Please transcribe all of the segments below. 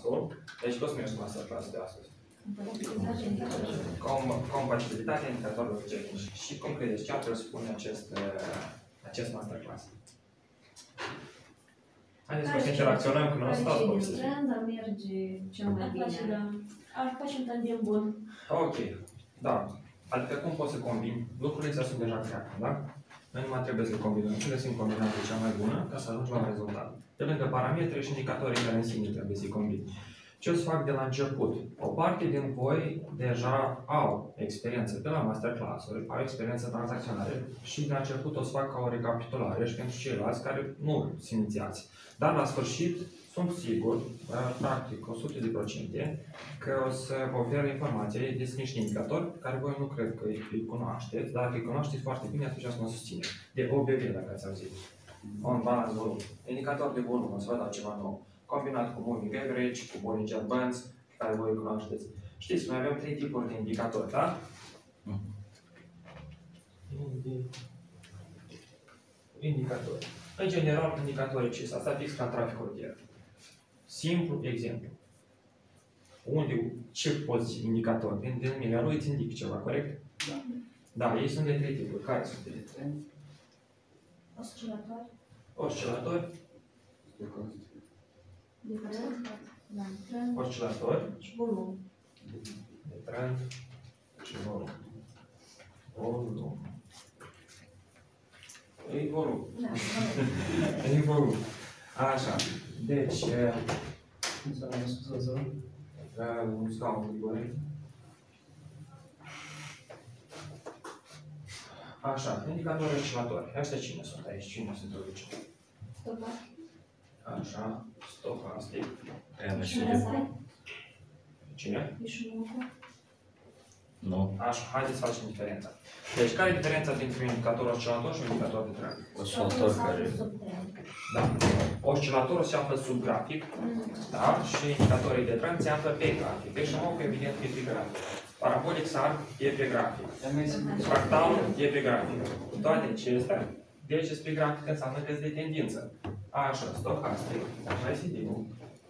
subiectul. Deci toți mergi cu masterclass de astăzi. Compatibilitatea indicatorilor tehnici. Și cum credeți, ce ar presupune acest masterclass? Haideți să interacționăm cu noi, stați pe obsesiune. Dar merge cel mai bine. Ar face un tandem bun. Ok, da. Adică cum pot să combin? Lucrurile astea sunt deja create, da? Noi nu mai trebuie să le combinăm. Nu găsim combinația cea mai bună ca să ajungi la un rezultat. Pe lângă parametri și indicatorii care în sine trebuie să-i combini. Ce o să fac de la început? O parte din voi deja au experiență de la masterclass-uri, au experiență tranzacționare și de la început o să fac ca o recapitulare și pentru ceilalți care nu sunt inițiați. Dar la sfârșit sunt sigur, practic 100%, că o să vă ofer informații despre niște indicatori care voi nu cred că îi cunoașteți, dar dacă îi cunoașteți foarte bine, atunci o să mă susține. De OBV, dacă ați auzit. On balance volum. Indicator de volum, o să vă dau ceva nou. Combinat cu moving average, cu Bollinger Bands, care voi cunoașteți. Știți, noi avem 3 tipuri de indicatori, da? Indicatori. În general, indicatorii ce sunt? Asta fix ca traficul rutier. Simplu exemplu. Unde, ce poziții indicatori? Din denumirea lui îți indic ceva, corect? Da. Da, ei sunt de 3 tipuri. Care sunt ele? Oscilatori. Oscilatori. De trend. Da, trend. Oscilatori. Și volum. De trend și volum. Volum. E volum. Da, E volum. Așa. Deci, Cum să ne scuzați? un scaun de Igore. Așa, indicatori oscilatori. Ăștia cine sunt aici? Cine se introduce? Stocastic. Așa, stocastic. Cine? Nu. Așa, haideți să facem diferența. Deci, care e diferența dintre un indicator oscilator și un indicator de trend? Oscilator care... Da. Oscilatorul se află sub grafic, da? Și indicatorii de trend se află pe grafic. Deci, nu evident, e pe grafic. Parabolic SAR e pe grafic. Fractal e pe grafic. Toate acestea, deci pe grafic înseamnă că este de tendință. Așa, stocastic, așa este din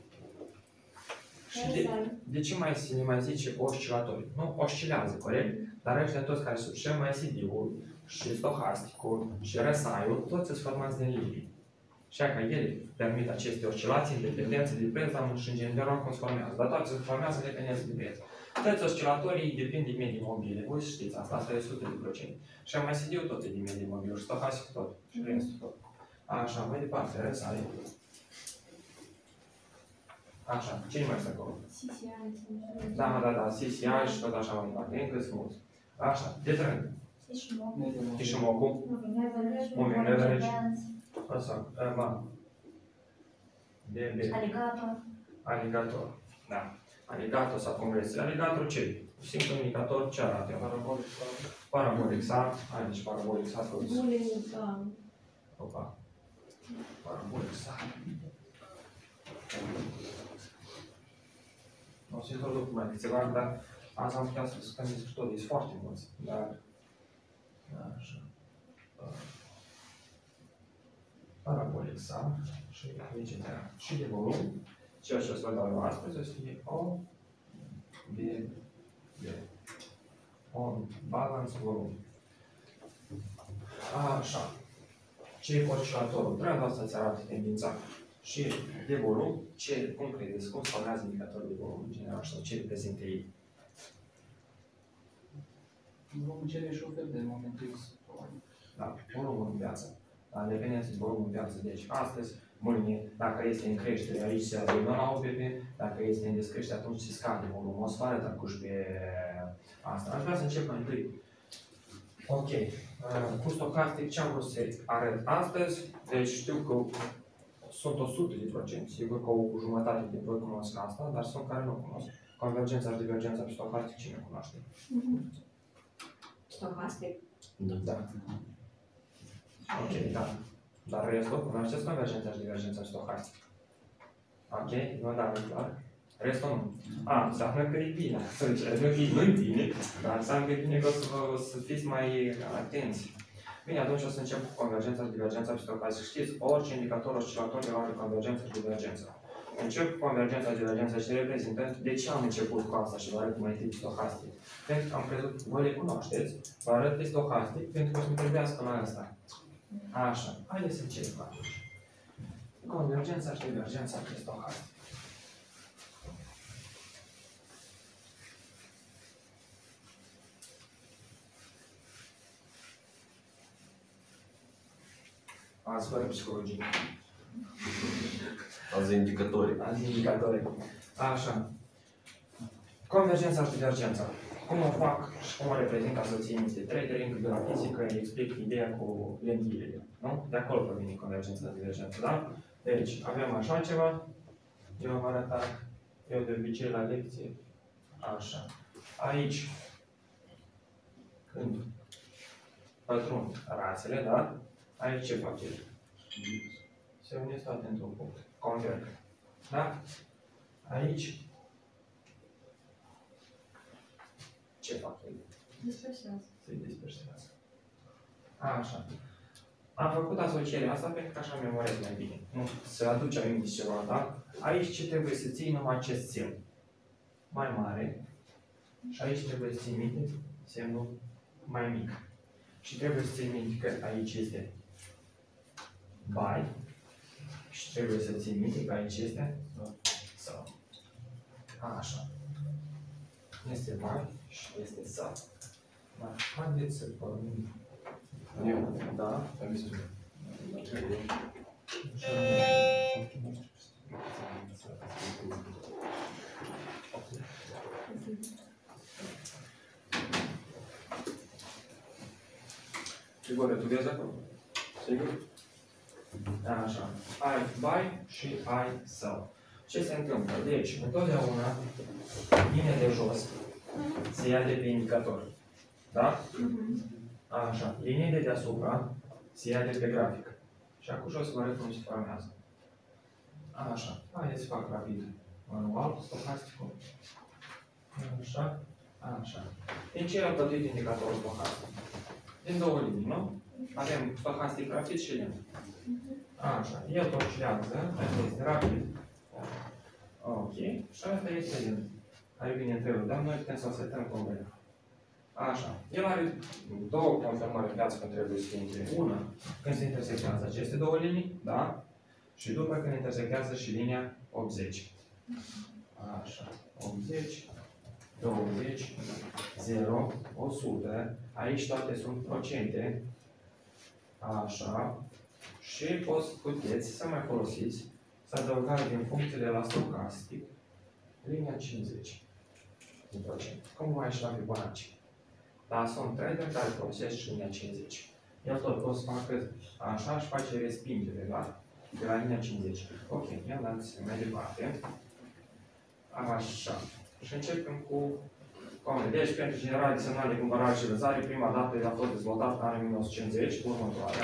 Și de ce mai zice oscilatori? Nu, oscilează, corect? Dar ăștia toți care sunt și MACD-ul, și stohasticul, și RSI-ul, toți sunt formați din linii. Și că ele permit aceste oscilații în dependență de preț, dar și în general cum se formează. Dar toate se formează în dependență de preț. Toți oscilatorii depind de medii mobile. Voi știți, asta e 100%. Și MACD-ul tot e de medii mobile, și stohastic tot, și restul tot. Așa, mai departe, RSI. Așa, cine mai este acolo? CCI. Da, CCI și tot așa mai departe, încă sunt mulți. Așa, de trend. Tishimoku. Moving average. Asta, DB. Alligator. Da. Alligator sau cum vreți. Alligator ce? Simplu indicator ce arată? Parabolic SAR. Hai, deci parabolic SAR. Opa. Parabolic SAR. O să introduc mai câțiva, dar azi am putea să scăm despre tot, sunt foarte mulți, dar... Așa... Parabolic SAR și etc. Și de volum, ceea ce o să vă dau eu astăzi, o să fie O, B, B. On, balance, volum. Așa. Ce e oscilatorul? Treaba asta îți arată tendința. Și de volum, cum credeți? Cum se formează indicatorul de volum în general sau ce reprezintă ei? Vom cere și ofer de momentul X. Da, volumul în piață. La dependență de volumul în piață. Deci, astăzi, mâine, dacă este în creștere, aici se adună la OPP, dacă este în descreștere, atunci se scade volumul. O să vă arăt acuși pe asta. Aș vrea să încep mai întâi. Ok. Cu stocastic, ce am vrut să arăt astăzi? Deci, știu că sunt 100%, sigur că o jumătate din voi cunosc asta, dar sunt care nu cunosc. Convergența și divergența pe stocastic, cine cunoaște? Stocastic? Da. Ok, da. Dar restul, cunoașteți convergența și divergența pe stocastic? Ok, nu, da, nu clar. Restul nu. Înseamnă că e bine. Nu-i bine, dar înseamnă că e bine că o să fiți mai atenți. Bine, atunci o să încep cu convergența și divergența pe stocastic. Știți, orice indicator oscilator are convergență și divergență. încep convergența, divergența și reprezintă. De ce am început cu asta și vă arăt mai întâi stohastic? Pentru că am crezut, voi le cunoașteți, vă arăt pe stohastic, pentru că o să-mi trebuiască la asta. Așa, haideți să începem atunci. Convergența și divergența pe stohastic. Azi fără psihologie. Azi indicatori. Azi indicatori. Așa. Convergența și divergența. Cum o fac și cum o reprezint ca să țin minte? Trei de la fizică îi explic ideea cu lentile. Nu? De acolo provine convergența și divergența, da? Deci, avem așa ceva. Eu am arătat, eu de obicei la lecție. Așa. Aici, când pătrund razele, da? Aici ce fac el? Se unesc toate într-un punct. Converg. Da? Aici ce fac el? Dispersează. Se dispersează. Așa. Am făcut asocierea asta pentru că așa memorez mai bine. Nu, să aduce aminte ceva, da? Aici ce trebuie să ții numai acest semn mai mare și aici trebuie să ții minte semnul mai mic. Și trebuie să ții minte că aici este by și trebuie să ții minte că aici este sau. Așa. Este by și este sau. Dar haideți să pornim. Eu? Da. Am zis. Grigore, tu vezi acolo? Sigur? Așa. Ai by și ai sau. Ce se întâmplă? Deci, întotdeauna, linia de jos se ia de pe indicator. Da? Așa. Linia de deasupra se ia de pe grafic. Și acum o să vă arăt cum se formează. Așa. Haideți să fac rapid. Manual, stohasticul. Așa. Așa. Din ce am plătit indicatorul stohastic? Din două linii, nu? Avem stohastic rapid și lent. Așa. El oscilează. Asta este rapid. Ok. Și asta este lent. Care vine în felul. Dar noi putem să o setăm cum vrem. Așa. El are două conformări în viață când trebuie să fie între. Una, când se intersectează aceste două linii, da? Și după când intersectează și linia 80. Așa. 80, 20, 0, 100. Aici toate sunt procente. Așa. Și puteți să mai folosiți, să adăugați din funcțiile la stocastic, linia 50. Din procent. Cum mai și la Fibonacci. Dar sunt trader care folosesc și linia 50. El tot poate să facă așa și face respingere, da? De la linia 50. Ok, ia dați mai departe. Așa. Și începem cu deci, pentru generarea de semnale de cumpărare și vânzare, prima dată a fost dezvoltată în anul 1950, următoarea.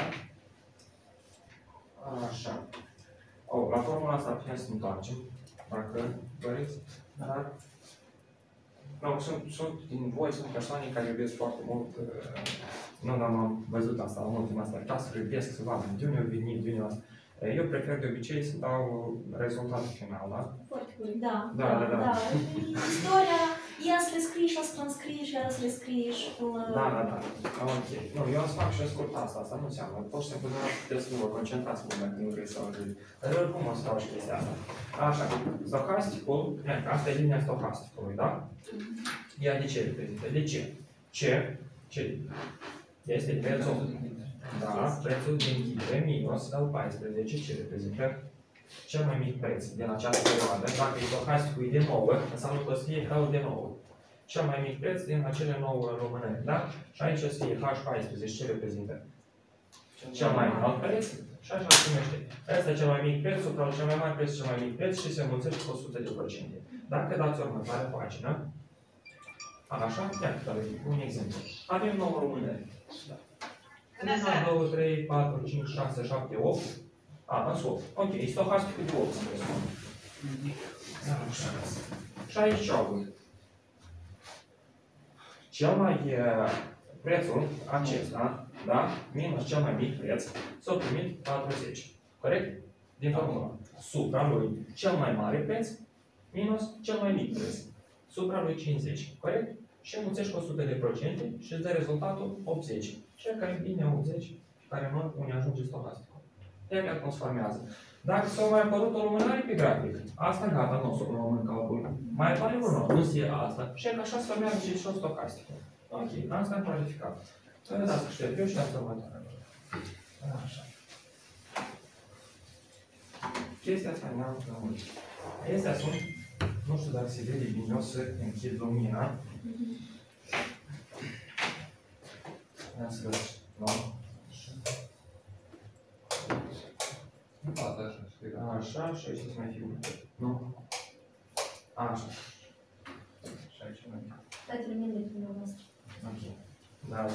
Așa. La formula asta putem să ne întoarcem, dacă doriți. Dar nu, sunt din voi, sunt persoane care iubesc foarte mult. Nu am văzut asta în ultima asta clasă, iubesc să vadă de unde au venit, de unde asta. Eu prefer de obicei să dau rezultatul final, da? Foarte corect. Da. Da. Istoria, ia să le scrii și o să transcrii și ia să le scrii și până... Da. Ok. Nu, eu am să fac și ascult asta nu înseamnă. Pur și simplu, doar puteți să nu vă concentrați mult dacă nu vreți să auziți. Dar oricum o să dau și chestia asta. Așa, stohasticul, asta e linia stohasticului, da? Ea de ce reprezintă? De ce? Ce este prețul? Da, prețul din închidere minus L14, ce reprezintă cel mai mic preț din această perioadă. Dacă stohasticul e de 9, înseamnă că o să fie L de 9. Cel mai mic preț din acele 9 rămâneri, da? Și aici o să fie H14, ce reprezintă? Cel mai înalt preț și așa se numește. Asta e cel mai mic preț, supra cel mai mare preț, cel mai mic preț și se înmulțește cu 100%. Dacă dați următoarea pagină, așa, un exemplu. Avem 9 rămâneri. 1, 2, 3, 4, 5, 6, 7, 8. În 8. Ok, stohasticul de 8, să presupun. Așa. Și aici ce au avut? Cel mai prețul acesta, da? Minus cel mai mic preț, s-a primit 40. Corect? din formulă. Supra lui cel mai mare preț minus cel mai mic preț. Supra lui 50, corect? Și înmulțești cu 100% și îți dă rezultatul 80. Cel care vine 80, care nu unde ajunge stocasticul. Iar cum se formează. Dacă s-a mai apărut o lumânare pe grafic, asta gata, nu o să o luăm în calcul. Mai apare unul, nu se asta. Și că așa se formează și stocasticul. Ok, asta am clarificat. Să vedeți să știu eu și asta următoare. Așa. Chestia asta ne-am lămurit. Astea sunt, nu știu dacă se vede bine, o să închid lumina. Ia să vezi, nu? Așa, și aici să mai fie un pic. Nu? Așa. Și aici mai fie. Dați-le mie de dumneavoastră. Ok. Da.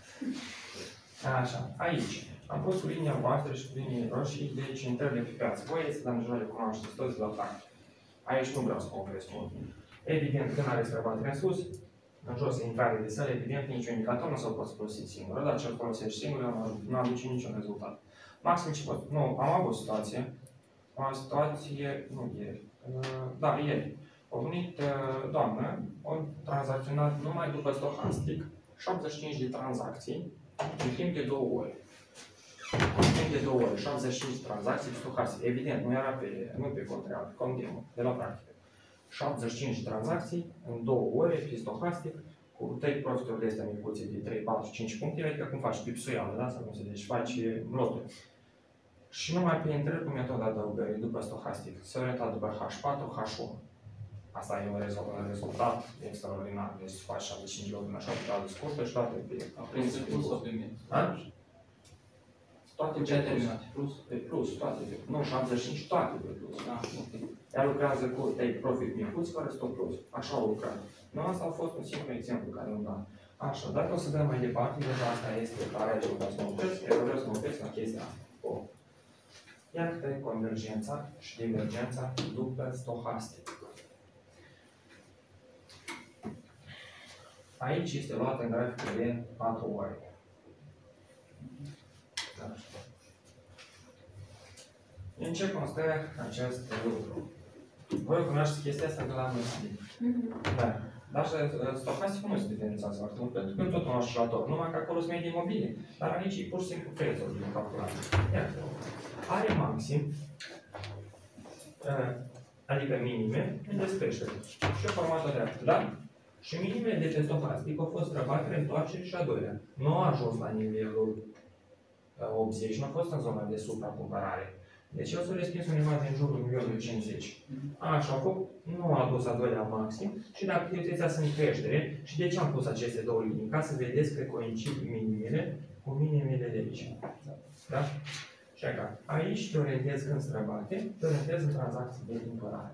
Așa, aici. Am pus cu linia voastră și cu linie roșii, deci intrările pe piață. Voi este la mijloc de cunoașteți toți la practic. Aici nu vreau să mă opresc mult. Evident, când are străbatere în sus, în jos e intrare de săl, evident, niciun indicator nu s-o poți folosi singur. Dar ce-l folosești singur, nu aduce niciun rezultat. Maxim ce pot. Nu, am avut o situație. O situație, nu ieri. Da, ieri. A venit doamnă, a tranzacționat numai după stocastic 75 de tranzacții în timp de 2 ore. În timp de 2 ore, 75 de tranzacții stocastic. Evident, nu era nu pe cont real, pe cont demo, de la practică. 75 de tranzacții în 2 ore pe stocastic, cu 3 profituri de astea micuțe de 3, 4, 5 puncte, adică cum faci pipsuială, da? Sau cum se zice, faci loturi. Și numai pe intrări cu metoda adăugării după stocastic. Se orienta după H4, H1. Asta e un rezultat extraordinar. Deci faci 75 loturi în așa perioadă scurtă și toate pe Plus sau pe minus? Toate ce ai terminat? Plus, pe plus, toate pe plus. Nu, 75, toate pe plus. Ea lucrează cu take profit micuți, fără stop plus. Așa au lucrat. Nu, asta a fost un singur exemplu care îmi dau. Așa, dacă o să dăm mai departe, deja asta este care ce vreau să mă opresc, eu vreau să mă opresc la chestia asta. Iată convergența și divergența după stohastic. Aici este luată în graficul de 4 ore. Da. În ce constă acest lucru? Voi cunoașteți chestia asta de la noi. Da. Dar stocasticul nu se diferențiază foarte mult, pentru că tot un oscilator, numai că acolo sunt medii mobile, dar aici e pur și simplu prețul din calculare. Iată. Are maxim, adică minime, în descreștere. Și o formată dreaptă, da? Și minimele de pe stocastic au fost străbatere, întoarcere și a doilea. Nu a ajuns la nivelul 80, nu a fost în zona de supracumpărare. Deci el s-a respins undeva din jurul nivelului 50. Așa, nu a dus a doilea maxim și dacă activitatea sunt în creștere. Și de ce am pus aceste două linii? Ca să vedeți că coincid minimele cu minimele de aici. Da? Și aici te orientezi când străbate, te orientezi în tranzacții de cumpărare.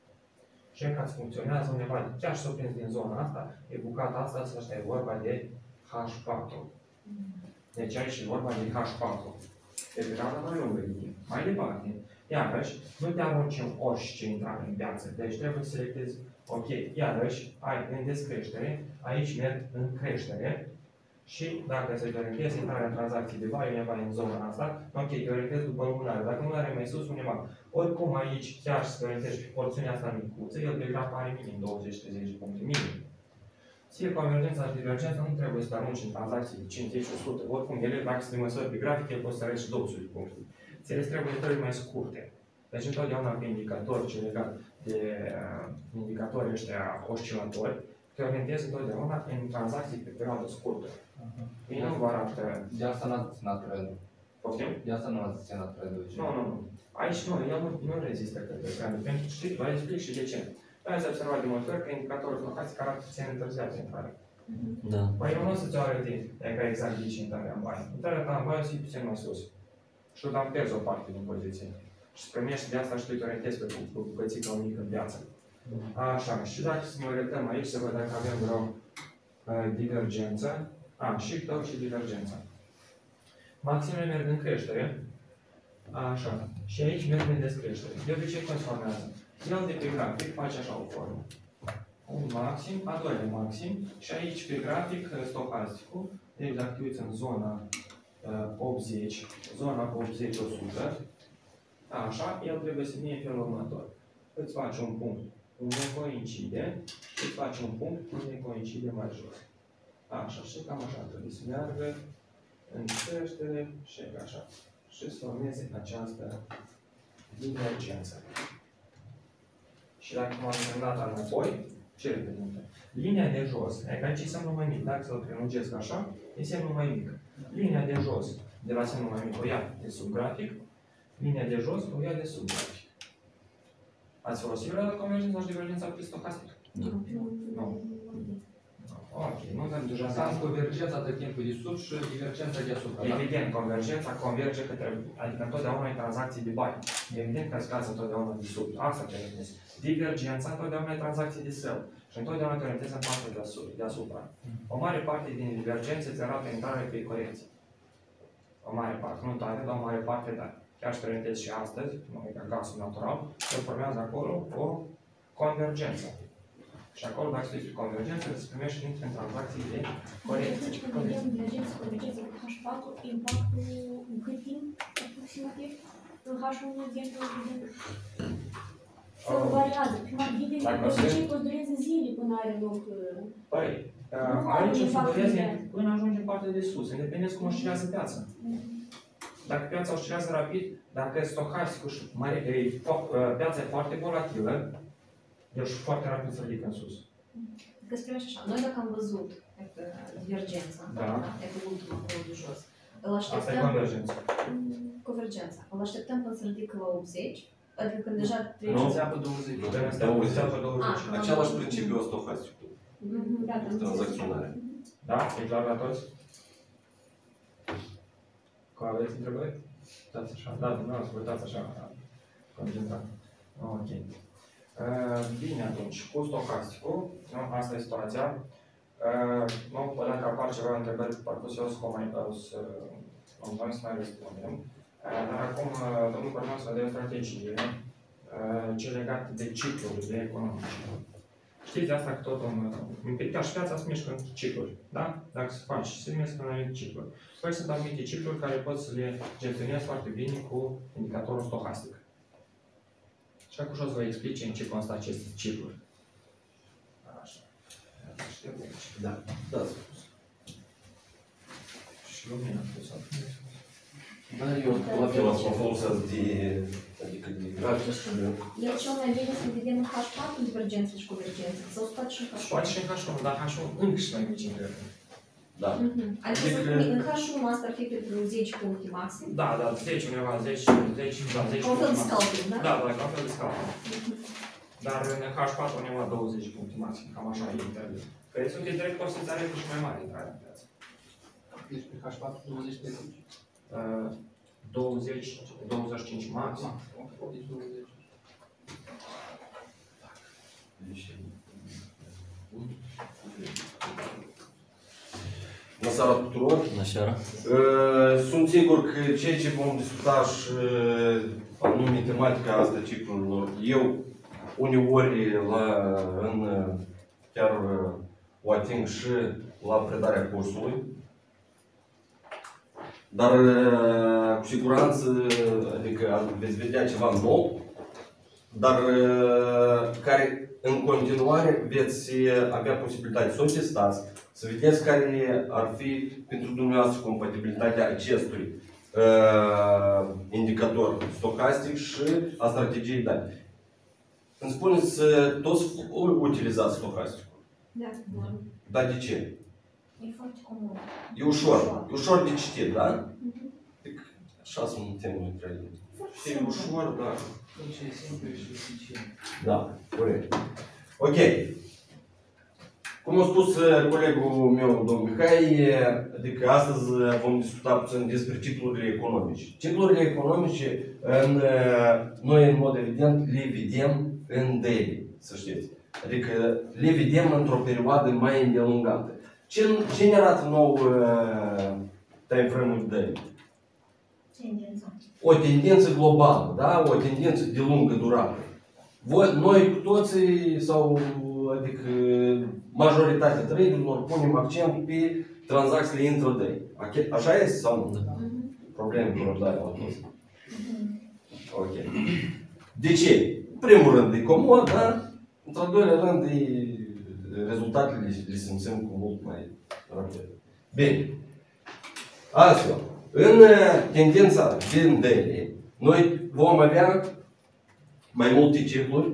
Și ca îți funcționează undeva, chiar și s-o prins din zona asta, e bucata asta, asta e vorba de H4. Deci aici e vorba de H4. Pe perioada mai lungă de timp. Mai departe, iarăși, nu te arunci în orice intrare în piață. Deci trebuie să selectezi, ok, iarăși, ai în descreștere, aici merg în creștere și dacă se te orientezi intrarea în tranzacții de bani undeva în zona asta, ok, te orientezi după lumânare. Dacă nu are mai sus undeva, oricum aici, chiar să te orientezi pe porțiunea asta micuță, el pe graf are minim 20-30 de puncte minim. Ție convergența și divergența nu trebuie să te arunci în tranzacții de 50 și 100. Oricum, ele, dacă se măsoară pe grafic, el poți să arăți și 200 de puncte. Ție le trebuie intrări mai scurte. Deci, întotdeauna pe indicatori ce legat de indicatorii ăștia oscilatori, te orientezi întotdeauna în tranzacții pe perioadă scurtă. Ei nu vă arată... De asta n-ați ținut trendul. Poftim? De asta nu ați ținut trendul. Nu. Aici nu, el nu rezistă către trendul. Pentru știi, vă explic și de ce. Ați observat de multe ori că indicatorul flocații care puțin întârziat intrarea. Da. Păi eu nu o să-ți arăt exact de ce intrarea în baie. Intrarea ta în baie o să fie puțin mai sus. Și tu am pierzi o parte din poziție. Și se primești de asta și tu te orientezi pe bucățica o mică în viață. Așa, și dacă să ne orientăm aici, să văd dacă avem vreo divergență. Și dau și divergența. Maximele merg în creștere. Așa. Și aici merg în descreștere. De obicei cum se formează? El de pe grafic face așa o formă. Un maxim, a doilea maxim și aici pe grafic stocasticul, deci dacă te uiți în zona 80, zona 80-100, Așa, el trebuie să fie în felul următor. Îți faci un punct unde coincide și îți faci un punct unde coincide mai jos. Așa, și cam așa trebuie să meargă în creștere și așa. Și să formeze această divergență. Și dacă m-am dat înapoi, ce reprezintă? Linia de jos, adică aici e semnul mai mic, dacă să-l prelungesc așa, e semnul mai mic. Linia de jos, de la semnul mai mic, o ia de sub grafic, linia de jos o ia de sub grafic. Ați folosit vreodată convergența și divergența prin stocastică? Nu. Ok, nu dăm deja Asta am convergența de timpul de sus și divergența deasupra. Da? Evident, convergența converge către, adică întotdeauna e tranzacții de bani. Evident că scazi întotdeauna de sub. Asta te orientezi. Divergența întotdeauna e tranzacții de său. Și întotdeauna te orientezi în partea deasupra. O mare parte din divergențe îți arată intrare pe corecție. O mare parte, nu toate, dar o mare parte, da. Chiar și te orientezi și astăzi, nu e ca gasul natural, se formează acolo o convergență. Și acolo, dacă studiezi pe convergență, îți primești și în tranzacții de corecție. Deci, când vedem divergență, convergență cu H4, impactul în cât timp, aproximativ, în H1, de exemplu, să variază. Prima vine, de obicei, că dureze zile până are loc. Păi, aici o să dureze până ajungi în partea de sus, independent cum oscilează piața. Dacă piața oscilează rapid, dacă stocasticul și piața e foarte volatilă, deci foarte rapid se ridică în sus. Că spune așa, noi dacă am văzut divergența, pe ultima acolo de jos, îl așteptăm... Asta e convergența. Convergența. Îl așteptăm până se ridică la 80, adică când deja trece... Nu, Înțeapă 20. Înțeapă 20. Același principiu stocastic. Da, Tranzacționare. Da? E clar la toți? Că aveți întrebări? Uitați așa. Da, dumneavoastră, uitați așa. Concentrat. Ok. Bine atunci, cu stocasticul, asta e situația. Dacă apar ceva întrebări, parcurs eu să mai răspundem. Dar acum, domnul Cornel să vedem strategie, ce legate de ciclurile economice. Știți asta că tot ca și viața se mișcă în cicluri, da? Dacă se faci, se mișcă în anumite cicluri. Păi sunt anumite cicluri care pot să le gestionezi foarte bine cu indicatorul stocastic. Și acum o să vă explic în ce constă aceste cicluri. Așa. Da, da, spus. Și lumina pus acum. Da, eu la fel am folosesc adică de grafic și... El cel mai bine să vedem în H4 divergență și convergență, sau să faci și în H1. Poate și în H1, dar H1 încă și mai mici în greu. Da. Adică să spune, în H1 asta ar fi pentru 10 puncte maxim. Da, 10 undeva, 10, da, 10 Ca un fel de scalping, da? Da, ca un fel de scalping. Dar în H4 undeva 20 puncte maxim, cam așa e interviu. Că sunt direct posiția repede și mai mare intrarea în piață. Deci pe H4 20 pe 20, 25 maxim. Deci 20. Bună seara tuturor! Bună seara! Sunt sigur că ceea ce vom discuta și anume tematica asta ciclurilor, eu uneori chiar o ating și la predarea cursului, dar cu siguranță, adică veți vedea ceva nou, dar care în continuare veți avea posibilitatea să o testați, să vedeți care ar fi pentru dumneavoastră compatibilitatea acestui indicator stocastic și a strategiei date. Îmi spuneți, toți utilizați stocasticul. Da. Dar de ce? E foarte comun. E ușor. E ușor de citit, da? Așa sunt temele între ele. E ușor, da. Deci e simplu și eficient. Da, corect. Ok. Cum a spus colegul meu, domnul Mihai, adică astăzi vom discuta puțin despre ciclurile economice. Ciclurile economice, noi în mod evident le vedem în daily, să știți. Adică le vedem într-o perioadă mai îndelungată. Ce ne arată nou time frame-ul daily? Tendința. O tendință globală, da? O tendință de lungă durată. Noi cu toții, sau adică majoritatea traderilor, punem accent pe tranzacțiile intraday. Așa este sau nu? Probleme cu răbdarea la toți. Ok. De ce? În primul rând e comod, da? Într-al doilea rând rezultatele le simțim cu mult mai rapid. Bine. Astfel, în tendința din DELI, noi vom avea mai multe cicluri,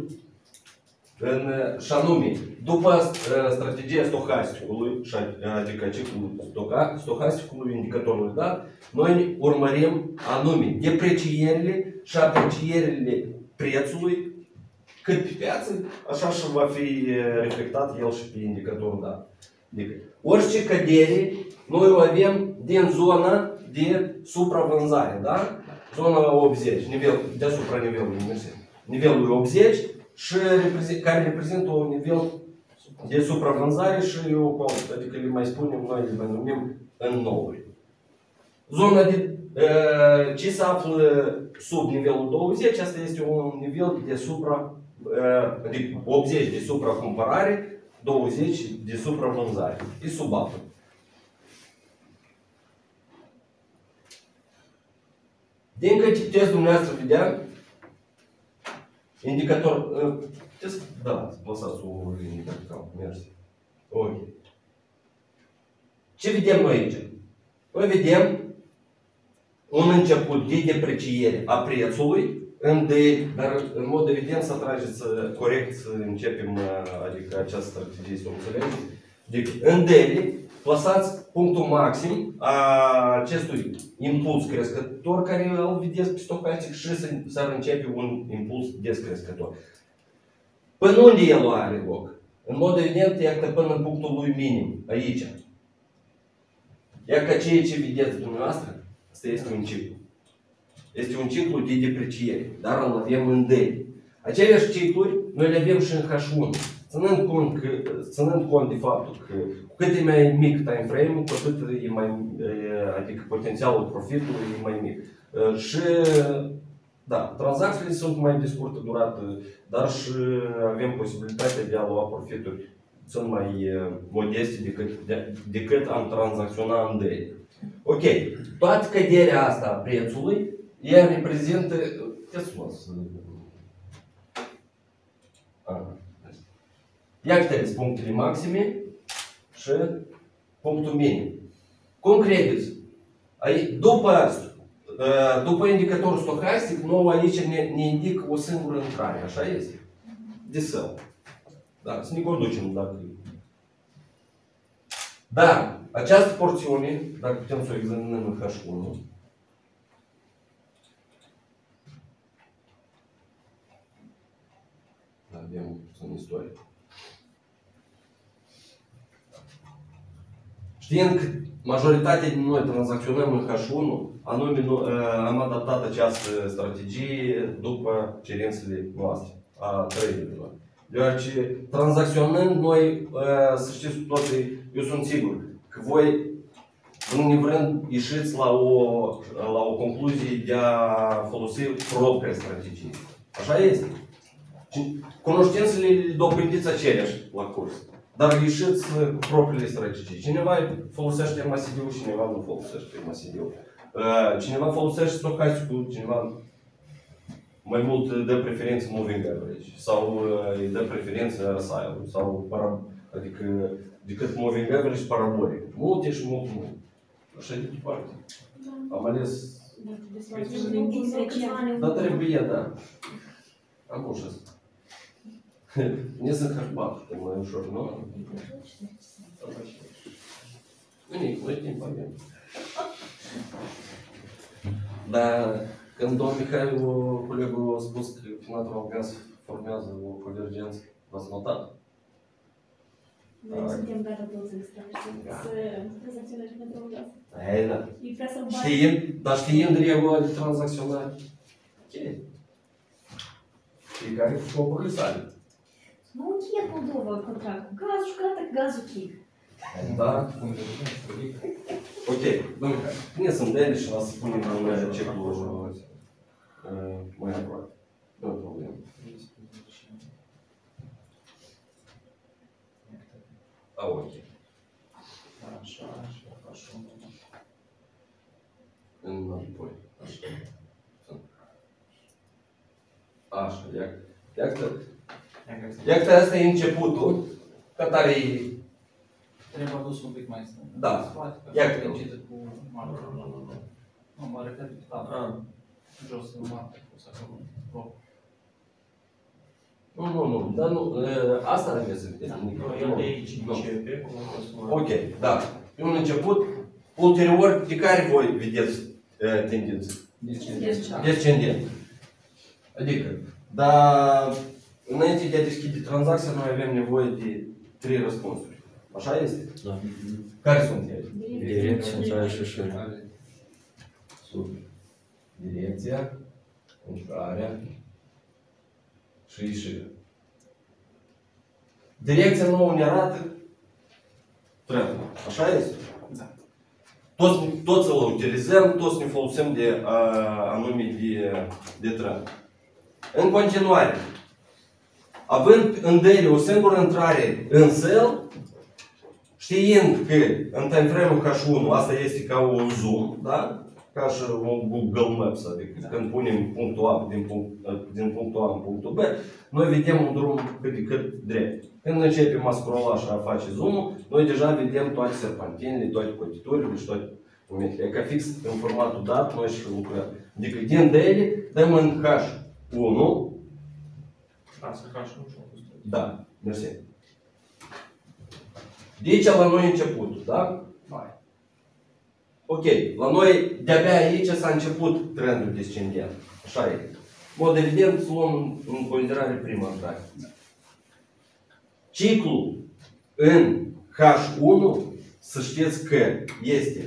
și anume, după strategia stohasticului, adică ciclul stohasticului, indicatorului dat, noi urmărim anume deprecierile și aprecierile prețului, cât pe piață, așa și va fi reflectat el și pe indicatorul dat. Adică, orice cădere, noi o avem din zona de supravânzare, da? Zona 80, deasupra nivelului, nivelul 80 și care reprezintă un nivel de supravânzare și adică le mai spunem, noi le mai numim în nouri. Zona de ce se află sub nivelul 20, asta este un nivel de adică 80 de supracumpărare, 20 de supravânzare. E sub apă. Din câte puteți dumneavoastră vedea, indicator, da, lăsați o linie verticală, mersi. Ok. Ce vedem noi aici? Noi vedem un început de depreciere a prețului, dar în mod evident să trageți corect, să începem, adică această strategie, să o înțelegeți. Deci, în DELI, plasați punctul maxim a acestui impuls crescător care îl vedeți pe stocastic și s-ar începe un impuls descrescător. Până unde el are loc? În mod evident, iată până în punctul lui minim, aici. Iar ca ceea ce vedeți dumneavoastră, asta este un ciclu. Este un ciclu de depreciere, dar îl avem în DELI. Aceleași cicluri noi le avem și în H1. Ținând cont de faptul că cu cât e mai mic time frame-ul, cu atât e mai, adică potențialul profitului e mai mic. Și, da, tranzacțiile sunt mai de scurtă durată, dar și avem posibilitatea de a lua profituri sunt mai modeste decât am tranzacționat în DELI. Ok, toată căderea asta a prețului, ea reprezintă, iată punctele maxime și punctul minim. Cum credeți? După indicatorul stocastic, nou aici ne indică o singură intrare, așa este? De sell. Da, să ne conducem dacă... Dar, această porțiune, dacă putem să o examinăm în H1, avem puțin istorie. Știind că majoritatea din noi tranzacționăm în H1, anume am adaptat această strategie după cerințele noastre, a traderilor. Deoarece tranzacționând noi, să știți cu toții, eu sunt sigur că voi, în nevrând, ieșiți la o concluzie de a folosi propria strategie. Așa este. Cunoștințele le dobândiți aceleași la curs, dar ieșiți cu propriile strategii. Cineva folosește MACD-ul, cineva nu folosește MACD-ul. Cineva folosește stocasticul, cineva mai mult dă preferință moving average sau îi dă preferință RSI-ul sau adică decât moving average parabolic. Multe și mult. Așa de departe. Am ales... Da, trebuie, da. Am ușa asta. Не захарбав, ты мой журнал. Nimic, noi timp avem. Dar când domnul Mihailu, colegul, a spus că pe natural gas formează o convergență, v-ați notat? Noi suntem gata toți să tranzacționăm pentru gaz. Ei, da. Știind regula de tranzacționare. Ok. Fiecare cu scopurile sale. Nu încheie Moldova contractul. Gazul și gata, gazul chic. Da. Ok, domnule, bine sunt ele și să spunem în ciclul mai aproape. Nu e problemă. Ok. Așa, așa. Înapoi. Așa. Așa, iată asta e începutul, că tare e... Trebuie adus un pic mai strâns. Da. Ia Ia că că- cu mare. Nu, mă refer la jos, în mare, pus acolo. Nu, dar nu, asta trebuie să vedem. El de aici începe, cum a fost mai. Ok, da. E un început, ulterior, de care voi vedeți tendință? Descendent. Adică, dar înainte de a deschide tranzacția, noi avem nevoie de 3 răspunsuri. Așa este? Da. Care sunt ele? Direcție, intrare și ieșire. Super. Direcția, intrarea și ieșirea. Direcția nouă ne arată trendul. Așa este? Da. Toți îl utilizăm, toți ne folosim de anume de trend. În continuare, având în daily o singură intrare în sell, știind că în time frame-ul H1 asta este ca un zoom, da? Ca și un Google Maps, adică când punem punctul A din punctul A în punctul B, noi vedem un drum cât de cât drept. Când începem a scrolla și a face zoom-ul, noi deja vedem toate serpantinele, toate cotiturile și toate momentele. E ca fix în formatul dat, noi și lucrăm. Adică din daily dăm în H1. Asta ca și nu știu. Da, mersi. De aici la noi începutul, da? Hai. Ok, la noi de-abia aici s-a început trendul descendent. Așa e. În mod evident, luăm în considerare prima intrare. Ciclul în H1, să știți că este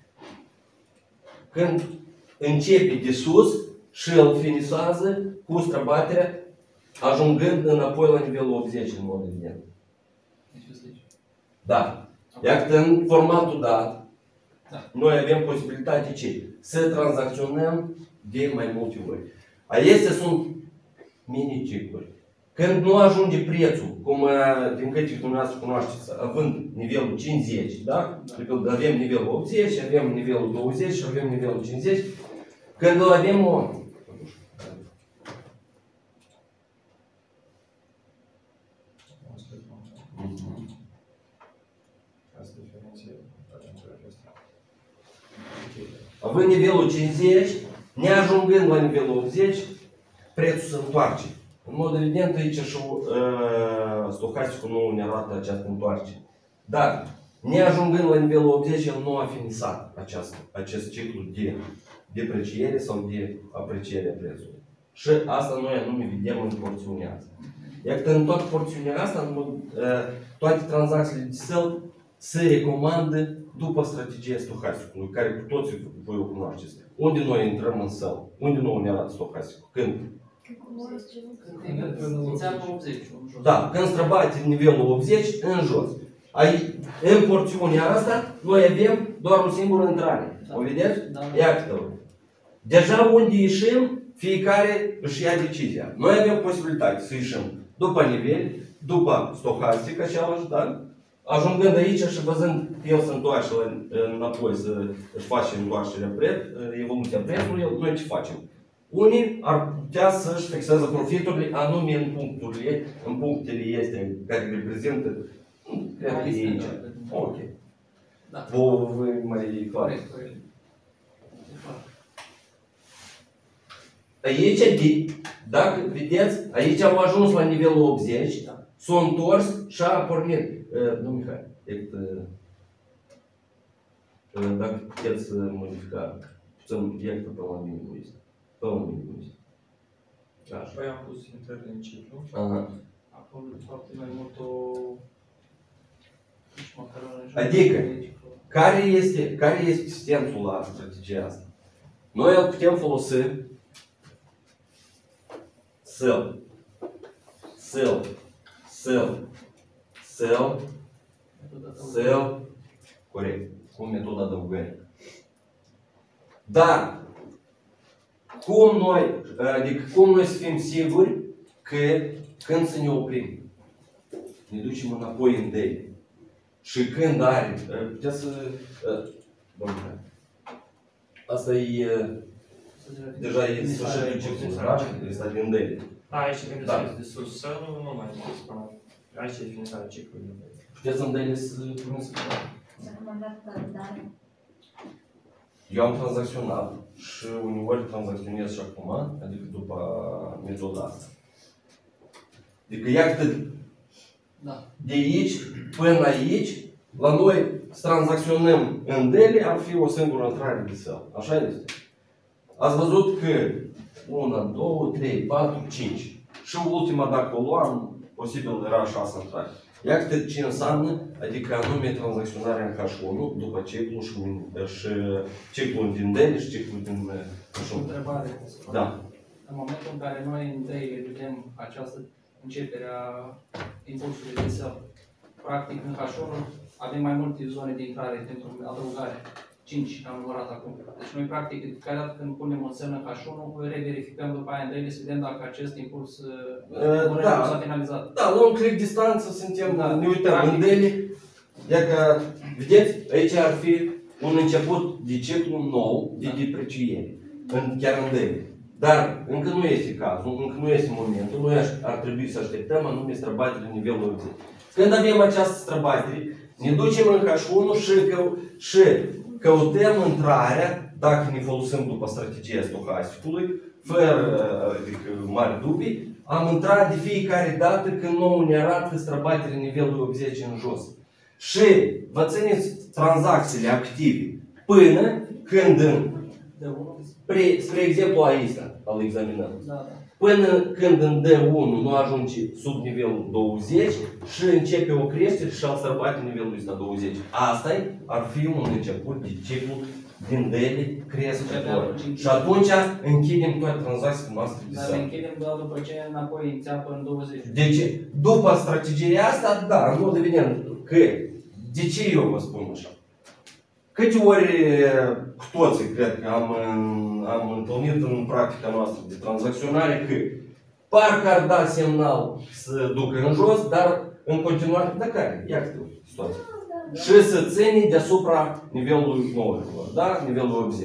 când începe de sus și îl finisează cu străbaterea, ajungând înapoi la nivelul 80 în mod evident. Da. Iar în formatul dat, noi avem posibilitatea ce? Să tranzacționăm de mai multe ori. Acestea sunt mini-cicluri. Când nu ajunge prețul, cum din câte dumneavoastră cunoașteți, având nivelul 50, da? Adică avem nivelul 80, avem nivelul 20 și avem nivelul 50. Când îl avem o... Având nivelul 50, neajungând la nivelul 80, prețul se întoarce. În mod evident, aici și stocasticul nu ne arată această întoarcere. Dar, neajungând la nivelul 80, el nu a finisat acest ciclu de depreciere sau de apreciere a prețului. Și asta noi anume vedem în porțiunea asta. Iar în toată porțiunea asta, toate tranzacțiile de sell se recomandă după strategia stocasticului, care cu toții voi o cunoașteți. Unde noi intrăm în sell? Unde nou ne arată stocasticul? Când? Da, când străbate nivelul 80, în jos. În porțiunea asta, noi avem doar o singură intrare. O vedeți? Iată-o. Deja unde ieșim, fiecare își ia decizia. Noi avem posibilitatea să ieșim după nivel, după stocastic, același, da? Ajungând aici și văzând că el se întoarce înapoi să își face întoarcerea evoluția prețului, noi ce facem? Unii ar putea să-și fixeze profiturile anume în punctele este care reprezintă, cred că e aici. Ok. Vă mai clar. Aici, dacă vedeți, aici au ajuns la nivelul 80, s-au întors și a pornit. Domnul Mihai, dacă puteți modifica, puțin iectă pe la minimul ăsta. Pe la minimul ăsta. Păi am pus intrările în ciclu. Acolo, de fapt, e mai mult o... Adică, care este sensul la strategia asta? Noi îl putem folosi sell, corect, cu metoda adăugării. Dar, cum noi să fim siguri că când să ne oprim, ne ducem înapoi în daily. Și când are, putea să... Domnule, asta e... Deja e sfârșitul ciclului, da? Este din daily. Da, aici când Da. de sus să nu mai spune. Aici e finalizarea ciclului. Puteți să-mi dai să puneți să Recomandat validare. Eu am tranzacționat și uneori tranzacționez și acum, adică după metoda asta. Adică iată, Da. de aici până aici, la noi să tranzacționăm în dele ar fi o singură intrare de sal. Așa este. Ați văzut că 1, 2, 3, 4, 5 și ultima dacă o luam, posibil era 6 intrare. Iată ce înseamnă, adică anume tranzacționarea în H1 după ciclul și ciclul din dele și ciclul din Și o H1. întrebare. Da. În momentul în care noi în DEI vedem această începere a impulsului de sell, practic în H1 avem mai multe zone de intrare pentru adăugare. 5 am numărat acum. Deci noi practic, fiecare dată când punem un semn în H1, reverificăm după aia în DEI să vedem dacă acest impuls s-a finalizat. Da, la un click distanță suntem, Da. ne uităm în dele. Dacă, vedeți, aici ar fi un început de ciclu nou de depreciere, chiar în dele. Dar încă nu este cazul, încă nu este momentul, noi ar trebui să așteptăm anume străbatere nivelul 80. Când avem această străbatere, ne ducem în H1 și căutăm intrarea, dacă ne folosim după strategia stohasticului, fără adică, mari dubii, am intrat de fiecare dată când nou ne arată străbatere nivelului 80 în jos. Și vă țineți tranzacțiile active până când De 1? spre exemplu aici îl examinăm. Da, da. Până când în D1 nu ajunge sub nivelul 20 și începe o creștere și al străbate nivelul ăsta 20. Asta ar fi un început de ciclu din dele crescător. Și atunci închidem toate tranzacțiile noastre de Dar sal. le închidem doar după ce înapoi înțeapă în 20. Deci, după strategia asta, da, în mod evident că, de ce eu vă spun așa? Câte ori cu toții, cred că am întâlnit în practica noastră de tranzacționare că parcă ar da semnal să ducă în jos, dar în continuare, da care? Iată situația. Și să ține deasupra nivelului 90, da? Nivelul 80.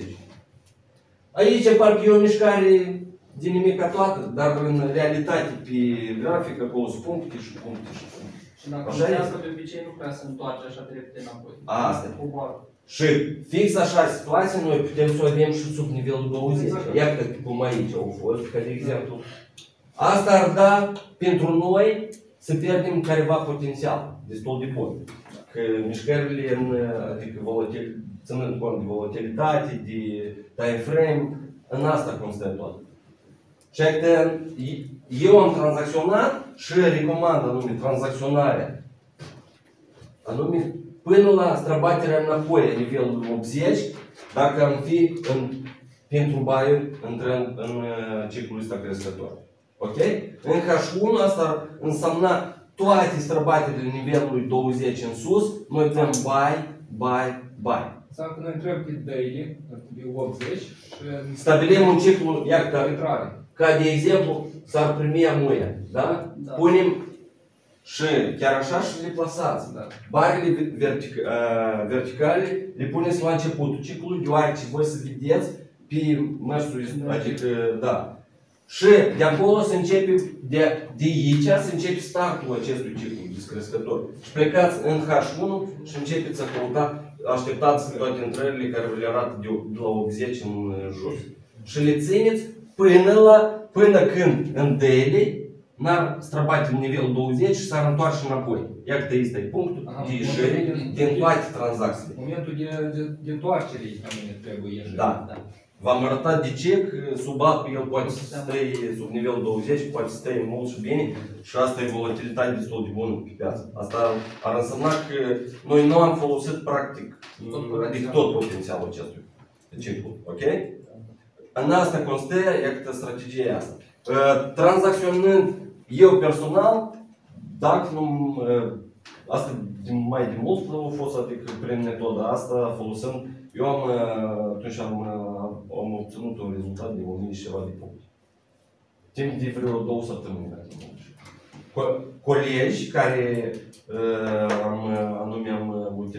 Aici parcă e o mișcare din nimic toată, dar în realitate pe grafic acolo sunt puncte și puncte și puncte. Și dacă Așa înțeapă, este. de obicei nu prea se întoarce așa trepte înapoi. Asta e. Coboară. Și fix așa situație noi putem să o avem și sub nivelul 20. Exact. Iată cum aici au fost, ca de exemplu. Asta ar da pentru noi să pierdem careva potențial destul de bun. Că mișcările, adică ținând cont de volatilitate, de time frame, în asta constă tot. Și că eu am tranzacționat și recomand anume tranzacționarea anume până la străbaterea înapoi la nivelul 80, dacă am fi pentru buy intrând în ciclul ăsta crescător. Ok? În H1 asta ar însemna toate străbaterile nivelului 20 în sus, noi dăm buy. Înseamnă că noi intrăm pe daily, pe 80 și Stabilim un ciclu, iată, intrare. ca de exemplu s-ar primi amuia, da? Da. Punem și chiar așa și le plasați. Da. Barele verticale le puneți la începutul ciclului, deoarece voi să vedeți pe măsul, adică, da. Și de acolo se începe, de aici se începe startul acestui ciclu descrescător. Și plecați în H1 și începeți să căuta, așteptați toate intrările care vă le arată de la 80 în jos. Și le țineți până când în daily n-ar străbate nivelul 20 și s-ar întoarce înapoi. Iată, ăsta e punctul de ieșire din toate tranzacțiile. Momentul de întoarcere anume trebuie ieșit. Da. V-am arătat de ce, că sub apă el poate să stai sub nivelul 20, poate să stai mult și bine și asta e volatilitate destul de bună pe piață. Asta ar însemna că noi nu am folosit practic adică tot potențialul acestui ciclu. Ok? În asta constă, iată strategia asta. Tranzacționând eu personal, dacă nu, asta mai de mult a fost, adică prin metoda asta folosind, eu atunci am obținut un rezultat de 1000 și ceva de puncte. Timp de vreo 2 săptămâni. Colegi care anume am utilizat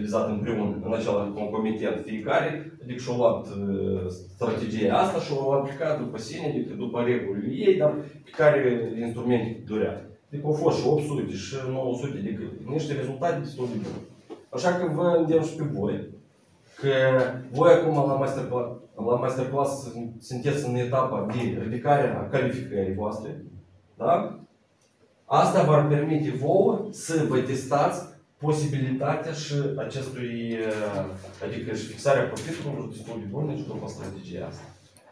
stabilizat împreună, în același concomitent fiecare, adică și-au luat strategia asta și-au aplicat după sine, adică după regulile ei, dar pe care instrumente durea. Adică au fost și 800 și 900, adică niște rezultate destul de bune. Așa că vă îndemn și pe voi, că voi acum la masterclass sunteți în etapa de ridicare a calificării voastre, da? Asta va permite vouă să vă testați posibilitatea și acestui, adică și fixarea profitului destul de bună și după strategia asta.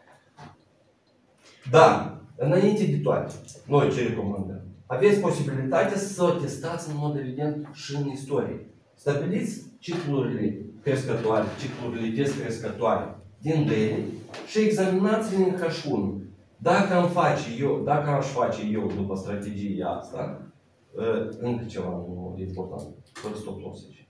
Dar, înainte de toate, noi ce recomandăm? Aveți posibilitatea să o testați în mod evident și în istorie. Stabiliți ciclurile crescătoare, ciclurile descrescătoare din daily și examinați-le în H1. Dacă aș face eu după strategia asta, încă ceva nu important, fără stop loss aici.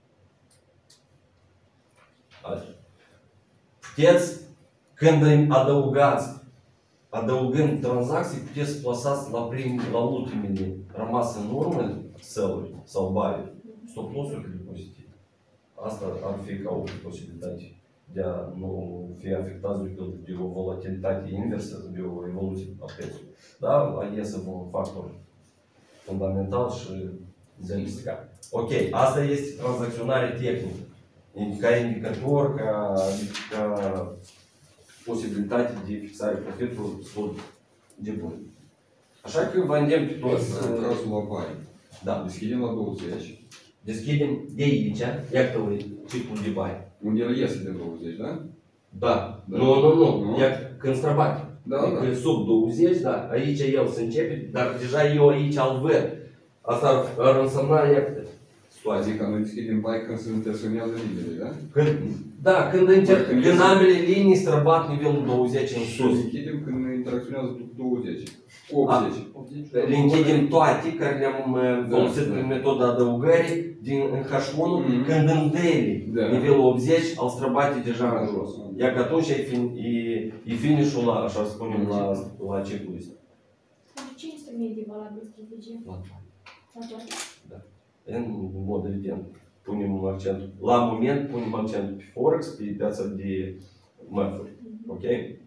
Puteți, când adăugând tranzacții, puteți să plasați la ultimele rămase în urmă sell-uri sau buy-uri, stop loss-urile pozitive. Asta ar fi ca o posibilitate de a nu fi afectați de o volatilitate inversă, de o evoluție a prețului. Da, la iese un factor fundamental și zemesticat. Ok, asta este tranzacționare tehnică. Ca indicator, ca posibilitate de fixare profitului destul de bun. Așa că vă îndemn pe toți. În cazul la bani. Da. Deschidem la 20. Deschidem de aici, iată ciclul de bani. Unde el iese din 20, da? Da. Da. Nu. Când străbate. Da, adică sub 20, da. Aici el se începe, dar deja eu aici îl văd. Asta ar însemna, iată, situația. Adică noi deschidem bani când se intersenează liniile, Când da? când ambele linii străbat nivelul 20 în Și sus. le închidem când interacționează 20. Cu 80. Le închidem toate care le-am folosit prin metoda adăugării în H1, când în daily nivelul 80 îl străbate deja în jos. Iar că atunci e finish-ul la, așa spunem, la ciclul ăsta. Ce instrumente valabil strategie? La toate. La toate? Da. În mod evident. Punem accent, la moment punem accent pe Forex, pe piața de mărfuri. Ok?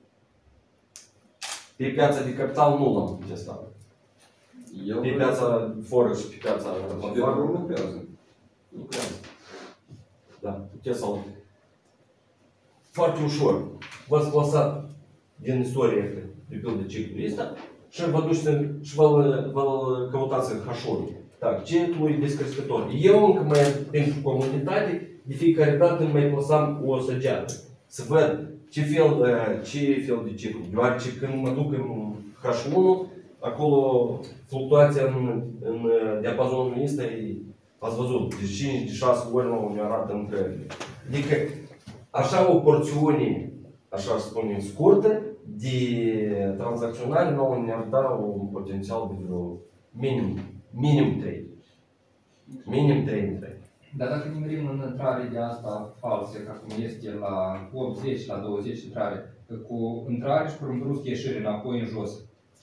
Pe piața de capital nu l-am testat. Pe piața Forex și pe piața Afară lucrează. Lucrează. Da, puteți să-l... Foarte ușor. V-ați plasat din istorie, de pildă, ciclul ăsta și vă duceți și vă căutați în H1. Da, ciclul descrescător. Eu încă mai, pentru comunitate, de fiecare dată îmi mai plasam o săgeată. Să văd ce fel de ciclu. Deoarece când mă duc în H1, acolo fluctuația în diapazonul ăsta e, ați văzut, de 5, de 6 ori nu mi arată încredere. Adică, așa o porțiune, așa spunem, scurtă, de tranzacționare nouă ne-ar da un potențial de vreo minim 3. Minim 3 în 3. Dar dacă nimerim în intrare de asta falsă, ca cum este la 80, la 20 intrare, cu intrare și cu brusc ieșire înapoi în jos.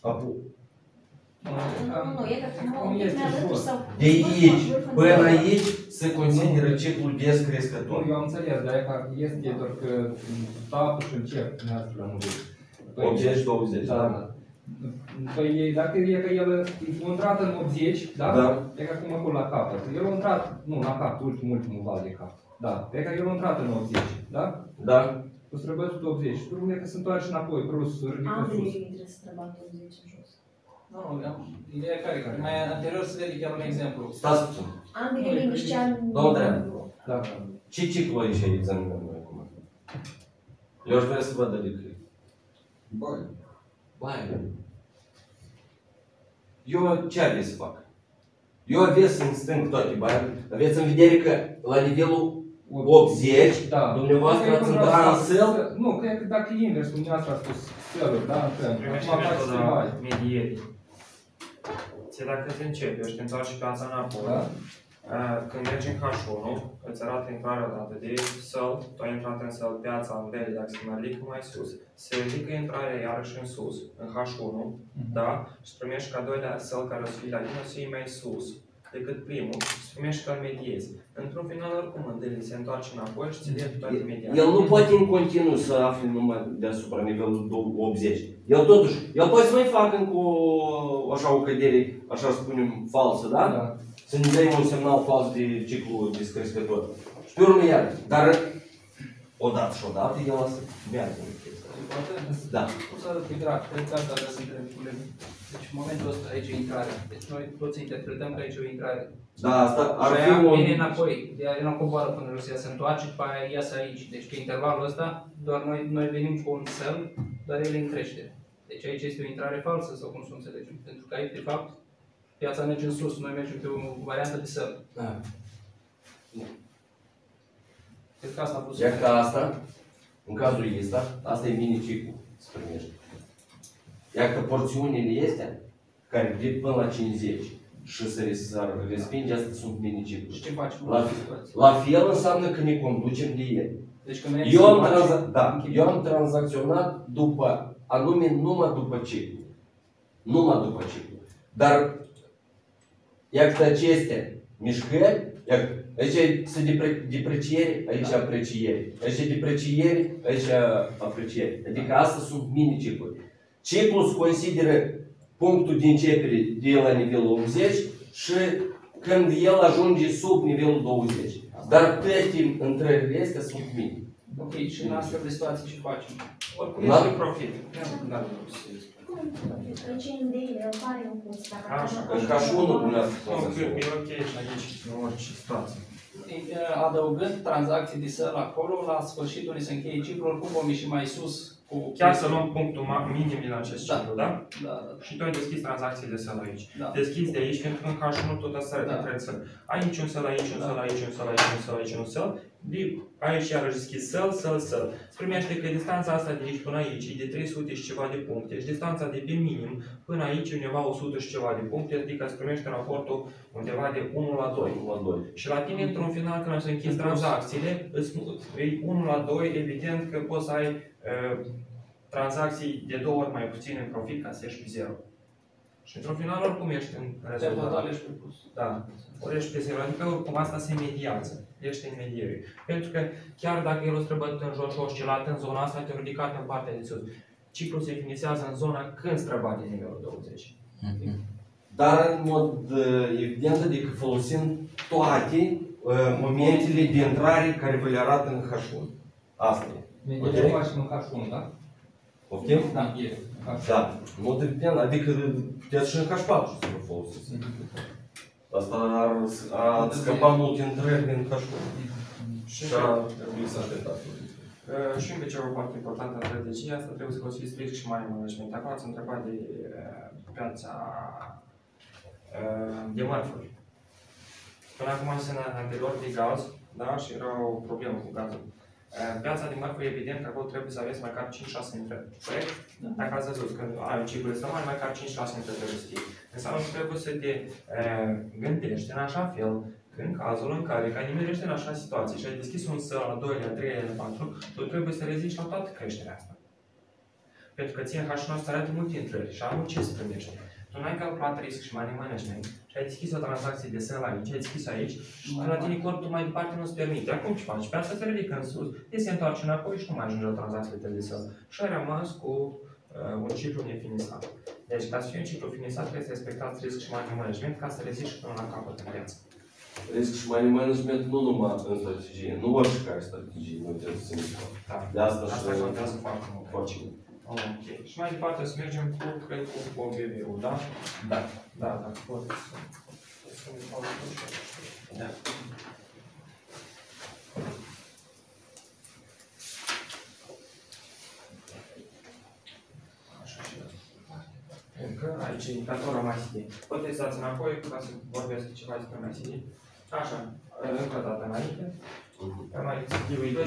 Nu, e că Cum este jos. De aici, până aici, se consideră ciclul descrescător. Eu am înțeles, dar e că este doar că stapul și încep, neastră la murit. 80-20, da. Păi dacă e că el a intrat în 80, da? Da. E că acum acolo la capăt. El a intrat, nu la cap, ultimul val de cap. Da. E că el a intrat în 80, da? Da. Cu străbătut 80. Și urmă că se întoarce înapoi, brus, ridică sus. Ambele trebuie să străbată 80 în jos. Nu, ideea care? Mai anterior să vede chiar un exemplu. Stați puțin. Ambele linii și an... Două treabă. Da. Ce ciclu aici examinăm noi acum? Eu aș vrea să văd adică. Bani. Eu ce aveți să fac? Eu aveți în stâng toate bani, aveți în vedere că la nivelul 80, da. Dumneavoastră ați intrat în sell? Nu, cred că dacă e invers, dumneavoastră a spus sell-uri, da? Primește Acum faci metoda schimbare. medierii. Ție dacă te începi, ești întoarce piața înapoi, când mergi în H1, îți arată intrarea odată de sell, tu ai intrat în sell, piața în daily, dacă se mai ridică mai sus, se ridică intrarea iarăși în sus, în H1, da? Și primești ca doilea sell care o să fie la tine, o să fie mai sus. decât primul și primești că îl mediezi. Într-un final, oricum, întâlnit se întoarce înapoi și ți le toate mediate. El nu poate în continuu să afle numai deasupra nivelul 80. El totuși, el poate să mai facă încă o cădere, așa spunem, falsă, da? Da. Să ne dăm un semnal fals de ciclu descrescător. Și pe urmă iar, dar odată și odată el o să meargă în chestia. Da. Cum să arăt pe graf? Cred că asta vreau să întreb colegii. Deci în momentul ăsta aici e intrarea. Deci noi toți interpretăm că aici e o intrare. Da, asta ar Și fi aia un... vine înapoi. Ea nu coboară până jos, ea se întoarce, după aia iasă aici. Deci pe intervalul ăsta, doar noi venim cu un cel, dar el e în creștere. Deci aici este o intrare falsă sau cum să o înțelegem? Pentru că aici, de fapt, piața merge în sus, noi mergem pe o variantă de cel. Da. Cred că asta a pus. Iar ca asta, în cazul ăsta, asta e mini-ciclu, se primește. Iar că porțiunile astea, care ridic până la 50 și s-ar respinge, astea sunt mini-cicluri. Și ce facem? La fel înseamnă că ne conducem de ele. Deci că Eu am tranzacționat după, anume numai după ciclu. Numai după ciclu. Dar, iar acestea mișcări, aici se depreciere, aici apreciere. Aici depreciere, aici apreciere. Adică astea sunt mini-cicluri. Ciclul se consideră punctul de începere de la nivelul 80 și când el ajunge sub nivelul 20. Dar toate intrările astea sunt mini. Ok, și în astfel de situații ce facem? Oricum este profit. Da. În CND-ile apare un curs. Așa, În H1 dumneavoastră. E ok și aici, în orice situație. Adăugând tranzacții de săl acolo, la sfârșit unde se încheie ciclul, oricum vom ieși mai sus cu... Chiar să luăm punctul minim din acest ciclu, da? Da. Și tu ai deschis tranzacții de săl aici. Da. Deschizi de aici, pentru că în H1 tot asta trebuie să... Ai aici un săl, aici un săl, aici un săl, aici un săl, aici un săl. Aici iarăși deschis săl. Se primește că distanța asta de aici până aici e de 300 și ceva de puncte. Și distanța de pe minim până aici e undeva 100 și ceva de puncte, adică se primește raportul undeva de 1 la 2. Și la tine, într-un final, când să închizi tranzacțiile, e 1 la 2, evident că poți să ai tranzacții de 2 ori mai puțin în profit ca să ieși pe 0. Și într-un final, oricum ești în rezultat. Da, ori ești pe 0, adică oricum asta se mediază. Ești în mediere. Pentru că chiar dacă el o străbăt în jos și oscilat în zona asta, te-a ridicat în partea de sus. Ciclul se finisează în zona când străbate nivelul 20. Dar în mod evident, adică folosind toate momentele de intrare care vă le arată în H1. Asta e. Medierea facem în H1, da? Poftim? Da, e. Da. În mod evident, adică puteți și în H4 să vă folosiți. Asta ar scăpa multe intrări din H1. Și ar trebui să așteptați. Și încă ceva foarte important în strategia asta, trebuie să consideri risc și money management. Acum ați întrebat de piața de mărfuri. Până acum am zis anterior de gaz, da? Și era o problemă cu gazul. Piața de mărfuri, evident că acolo trebuie să aveți măcar 5-6 intrări. Corect? Da. Dacă ați văzut, când ai un ciclu ăsta mare, măcar 5-6 intrări trebuie să fie. Înseamnă că trebuie să te gândești în așa fel că în cazul în care, ca nimerești în așa situație și ai deschis un săl al 2-lea, al 3-lea, al 4, tu trebuie să reziști la toată creșterea asta. Pentru că ție în H1 să arată multe intrări și anul ce se primește. Tu n-ai calculat risc și money management și ai deschis o tranzacție de săl aici, ai deschis aici și la tine cortul mai departe nu-ți permite. Acum ce faci? Piața te ridică în sus, se întoarce înapoi și nu mai ajunge la tranzacțiile de săl. Și ai rămas cu un ciclu nefinisat. Deci, ca să fie un ciclu finisat, trebuie să respectați risc și money management ca să reziști până la capăt în viață. Risc și money management nu numai în strategie, nu oricare strategie nu trebuie să se mișcă. Da. De asta contează foarte mult. Ok. Și mai departe să mergem cu OBV-ul, da? Da. Da. Da. Încă aici indicatorul MACD. Puteți să-ți înapoi ca să vorbesc ceva despre MACD. Așa, încă o dată înainte. MACD-ul e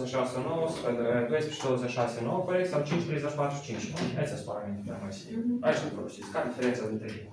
12.26.9, corect? Sau 5.30.45, nu? Hai să spun aminte de MACD. Hai să folosiți. Care diferența dintre ei?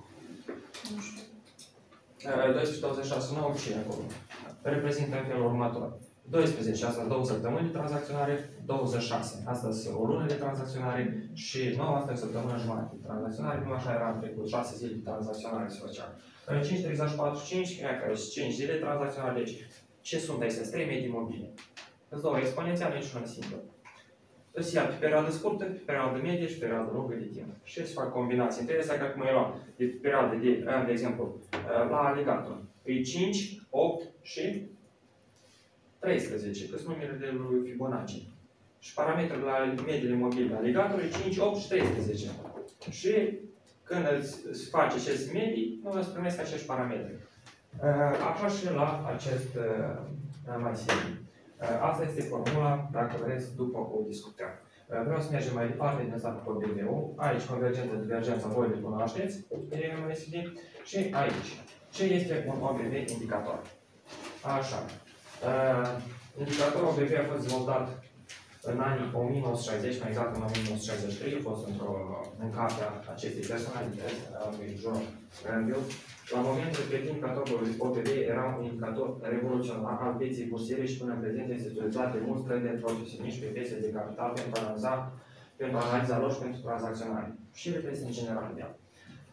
12.26.9 ce e acolo? Reprezintă în felul următor. 12, asta 2 săptămâni de tranzacționare, 26. Asta sunt o lună de tranzacționare și 9, asta e o săptămână jumătate de tranzacționare, nu așa era în trecut, 6 zile de tranzacționare se făcea. 5, 34, 5, că 5 zile tranzacționale. Deci, ce sunt astea? 3 medii mobile. Îți dau exponențial, nici una simplă. Îți ia pe perioadă scurtă, pe perioadă medie și pe perioadă lungă de timp. Și îți fac combinații între astea, că acum eu luam de perioadă de exemplu, la aligator. E 5, 8 și 13, că sunt numerele lui Fibonacci. Și parametrul la mediile mobile aligator e 5, 8 și 13. Și când îți face aceste medii, nu îți primesc acești parametri. Așa și la acest masiv. Asta este formula, dacă vreți, după o discutăm. Vreau să mergem mai departe din asta cu OBV-ul. Aici, convergență, divergența, voi le cunoașteți, de MSD. Și aici, ce este un OBV indicator? Așa. Indicatorul OBV a fost dezvoltat în anii 1960, mai exact în 1963, a fost în cartea acestei personalități, a lui John Granville. La momentul respectiv, indicatorul OBV era un indicator revoluționar al pieței bursiere și până în prezent este utilizat de mulți traderi profesioniști pe piețe de capital pentru analiza lor și pentru tranzacționare. Și reprezintă în general de el.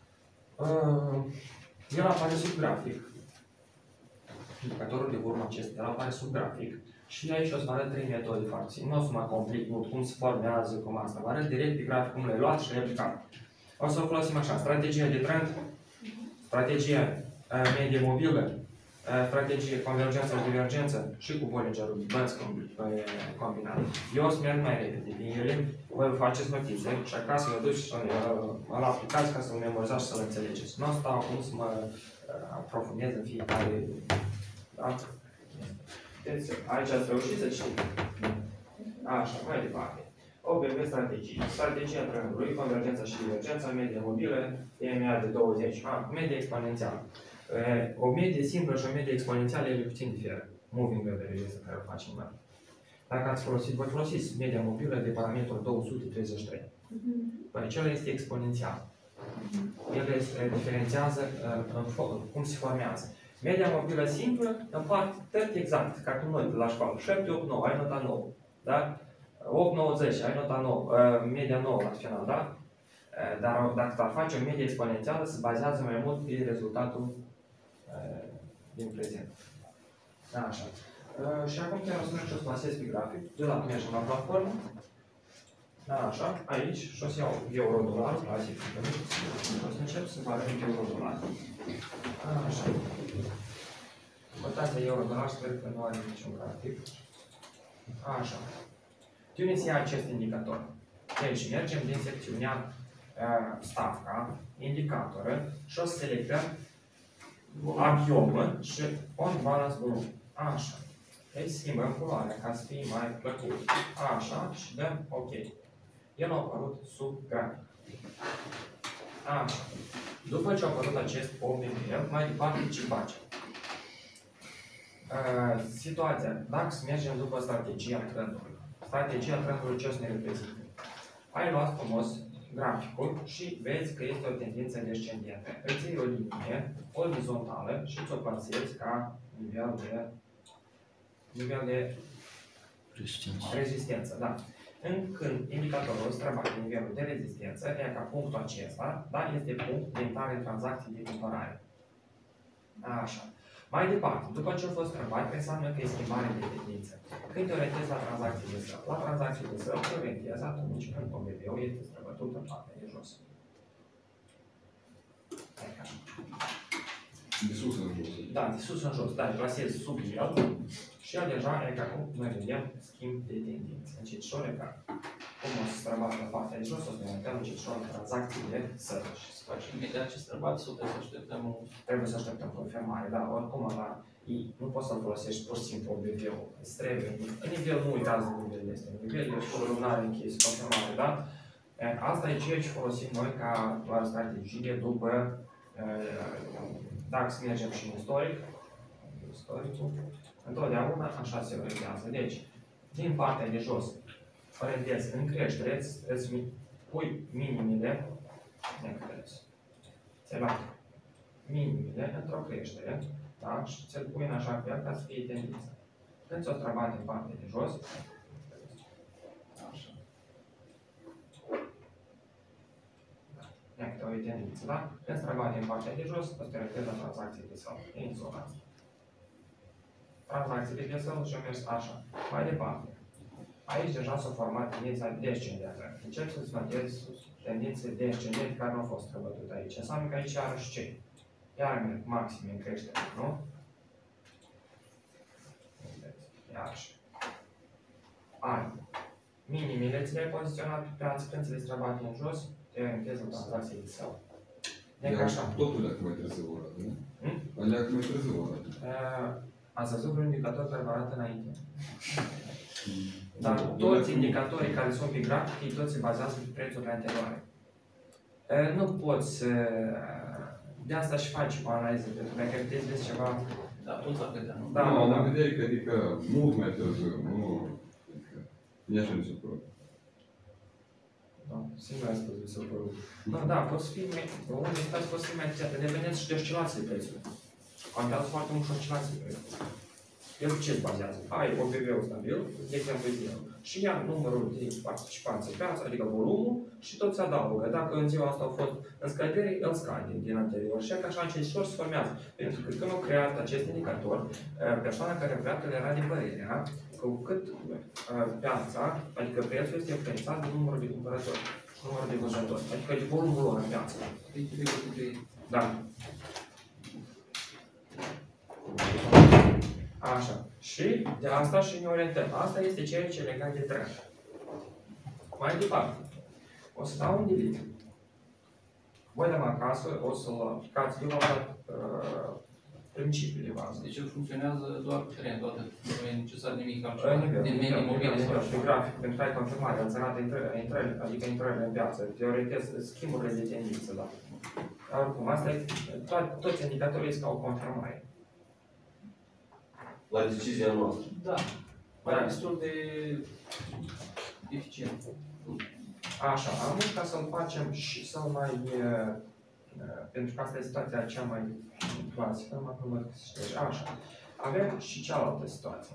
El apare sub grafic. Indicatorul de urmă acesta apare sub grafic. Și aici o să vă arăt 3 metode foarte simple. Nu o să mă complic mult cum se formează, cum asta. Vă arăt direct pe grafic cum le-ai luat și le-ai aplicat. O să o folosim așa. Strategia de trend, strategia medie mobilă, strategie convergență și divergență și cu Bollinger-ul bănți combinat. Eu o să merg mai repede din ele, voi faceți notițe și acasă mă duci și mă aplicați ca să-l memorizați și să-l înțelegeți. Nu o să stau acum să mă aprofundez în fiecare. Da? Deci, aici ați reușit să știți. Așa, mai departe. OBV strategii. Strategia trendului, convergența și divergența, medie mobilă, EMA de 20. Medie exponențială. O medie simplă și o medie exponențială ele puțin diferă. Moving average este care o facem noi. Dacă ați folosit, voi folosiți media mobilă de parametrul 233. Păi acela este exponențial. El se diferențiază cum se formează. Media mobilă simplă împarte exact, ca cum noi la școală. 7, 8, 9, ai nota 9. Da? 8, 9, 10, ai nota 9, media 9 la final, da? Dar dacă ar face o medie exponențială, se bazează mai mult pe rezultatul din prezent. Da, așa. Și acum chiar o să merg și o să plasez pe grafic. De la mergem la platformă. Da, așa, aici, și o să iau euro-dolar, clasic. O să încep să vă arăt euro-dolar. Așa. Cotația euro-dolar, sper că nu are niciun grafic. Așa. De unde se ia acest indicator? Deci, mergem din secțiunea stavca, indicatoră, și o să selectăm axiomă și on balance blue. Așa. Deci schimbăm culoarea ca să fie mai plăcut. Așa și dăm OK. El a apărut sub grafic. Așa. După ce a apărut acest OBV, mai departe ce facem? Situația. Dacă să mergem după strategia trendului. Strategia trendului ce o să ne reprezintă? Ai luat frumos graficul și vezi că este o tendință descendentă. Îți iei o linie orizontală și ți-o plasezi ca nivel de rezistență. Da. Când indicatorul străbate nivelul de rezistență, e ca punctul acesta, da, este punct de intrare în tranzacții de cumpărare. Așa. Mai departe, după ce a fost străbat, înseamnă că e schimbare de tendință. Când te orientezi la tranzacții de săl, la tranzacții de săl te orientezi atunci când OBV-ul este străbătut în partea de jos. De sus în jos. Da, de sus în jos. Da, îl plasezi sub el și el deja e ca cum noi vedem schimb de tendință. Încetșor e ca cum o să străbat la partea de jos, o să ne orientăm încetșor în tranzacții de săl și să facem. Imediat ce străbat, trebuie să așteptăm Trebuie să așteptăm confirmare, da, oricum la nu poți să-l folosești pur și simplu OBV-ul. Îți trebuie. În nivel, nu uitați de nivel este. În nivel e o lunare închis, confirmare, da? Asta e ceea ce folosim noi ca doar strategie după, dacă să mergem și în istoricul, întotdeauna așa se orientează. Deci, din partea de jos, orientezi în creștere, îți pui minimile, minimile într-o creștere, da? Și ți-l pui în așa fel ca să fie tendință. Când ți-o străbate în partea de jos, așa. Iată, o tendință, da? Când străbate în partea de jos, o să te orientezi la tranzacții de sell. E în zona asta. Tranzacțiile de sell și-au mers așa. Mai departe. Aici deja s-a format tendința descendentă. Încep să-ți notezi tendințe descendente care nu au fost străbătute aici. Înseamnă că aici iarăși ce? Iar maxime în creștere, nu? Iarăși. Ani. Minimile ți le-ai poziționat pe piață când ți le străbate în jos, te orientezi la tranzacție de sell. Deci așa. Totul dacă mai trebuie să vă arăt, nu? Alea că mai trebuie să vă arăt. Ați văzut vreun indicator care vă arată înainte? Dar toți indicatorii care sunt pe grafic, toți se bazează pe prețurile anterioare. Nu poți de asta și faci o analiză, pentru că dacă vezi ceva... Da, tot la vedea, nu? Da, nu, am vedea că adică mult mai târziu, nu... E așa mi se pără. Da, singur ați spus mi se pără. Nu, da, poți fi mai... Unde stați poți fi mai atențiate, dependent și de oscilații prețului. Contează foarte mult și oscilații prețului. El ce se bazează? Ai OPV-ul stabil, de exemplu 0. Și ia numărul de participanți în piață, adică volumul, și tot se adaugă. Dacă în ziua asta au fost în scădere, el scade din anterior. Și așa încetșor se formează. Pentru că când au creat acest indicator, persoana care a creat era de părerea că cu cât piața, adică prețul este influențat de numărul de cumpărători și numărul de vânzători. Adică de volumul lor în piață. Da. Așa. Și de asta și ne orientăm. Asta este ceea ce e legat de trend. Mai departe. O să dau un delete. Voi dăm acasă, o să-l aplicați deocamdată principiul de bază. Deci el funcționează doar cu trend, toată. Nu e necesar nimic În altceva. Din mediu mobil sau pe grafic, pentru că ai confirmare, îți arată intrările, adică intrările în piață. Te orientezi schimburile de tendință, da. Dar oricum, asta e, toți indicatorii sunt ca o confirmare. La decizia noastră. Da. Pare destul de eficient. Așa, am ca să-l facem și să-l mai... pentru că asta e situația cea mai clasică, numai că mă ștergi. Așa. Avem și cealaltă situație.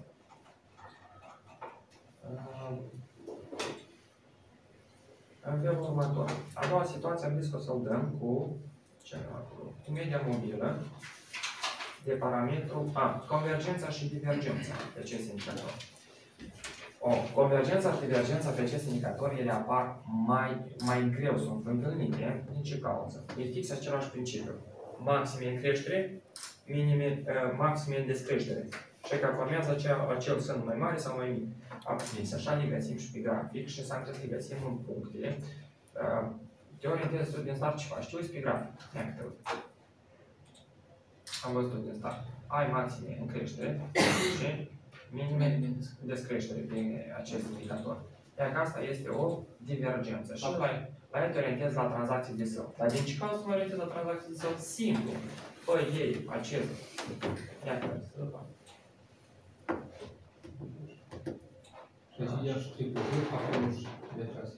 În felul următor. A doua situație am zis că o să-l dăm cu cu media mobilă de parametru convergența și divergența pe acest indicator. Convergența și divergența pe acest indicator, ele apar mai greu, sunt întâlnite. Din ce cauză? E fix același principiu. Maxime în creștere, maxime în descreștere. Și că formează acel semn mai mare sau mai mic. Aprins. Așa le găsim și pe grafic și s-a întâlnit le găsim în puncte. Te orientezi din start ce faci? Te uiți pe grafic. Am văzut din start. Ai maxime în creștere și minime descreștere pe acest indicator. Iar că asta este o divergență. Și la ea te orientezi la tranzacții de sell. Dar din ce cauză să mă orientez la tranzacții de sell? Simplu. Păi ei acest. Iată. Deci ia și tripul, acolo și de aceasta.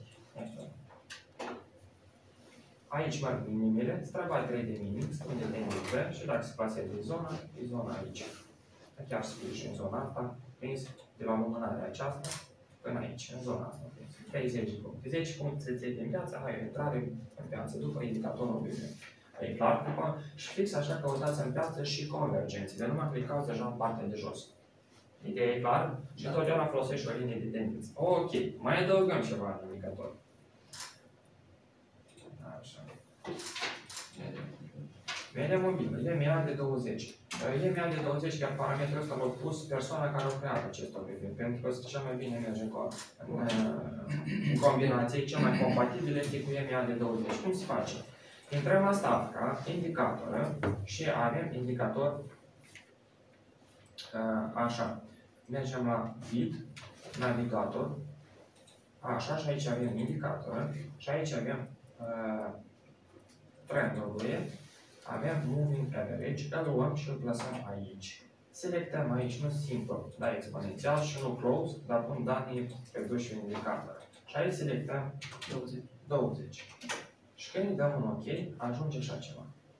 Aici merg minimele, strava 3 de minim, spune de tendință și dacă se plasează în zona, e zona aici. Chiar să fie și în zona asta, prins de la lumânarea aceasta până aici, în zona asta. 30 de puncte. 10 puncte se ține din piață, ai o intrare în piață după indicatorul mobil. E clar, și fix așa căutați în piață și convergențele, numai clicați deja în partea de jos. Ideea e clar? Și totdeauna folosești o linie de tendință. Ok, mai adăugăm ceva în indicator. Așa. Media mobilă, EMA de 20. EMA de 20, chiar parametrul ăsta l-a pus persoana care a creat acest obiectiv, pentru că cel mai bine merge în combinație, cel mai compatibil este cu EMA de 20. Cum se face? Intrăm la stavca, indicator, și avem indicator așa. Mergem la vid, navigator, așa, și aici avem indicator, și aici avem trendurile, avem moving average, îl luăm și îl plasăm aici. Selectăm aici, nu simplu, dar exponențial și nu close, dar pun danii reduși în indicator. Și aici selectăm 20. Și când îi dăm un OK, ajunge așa ceva.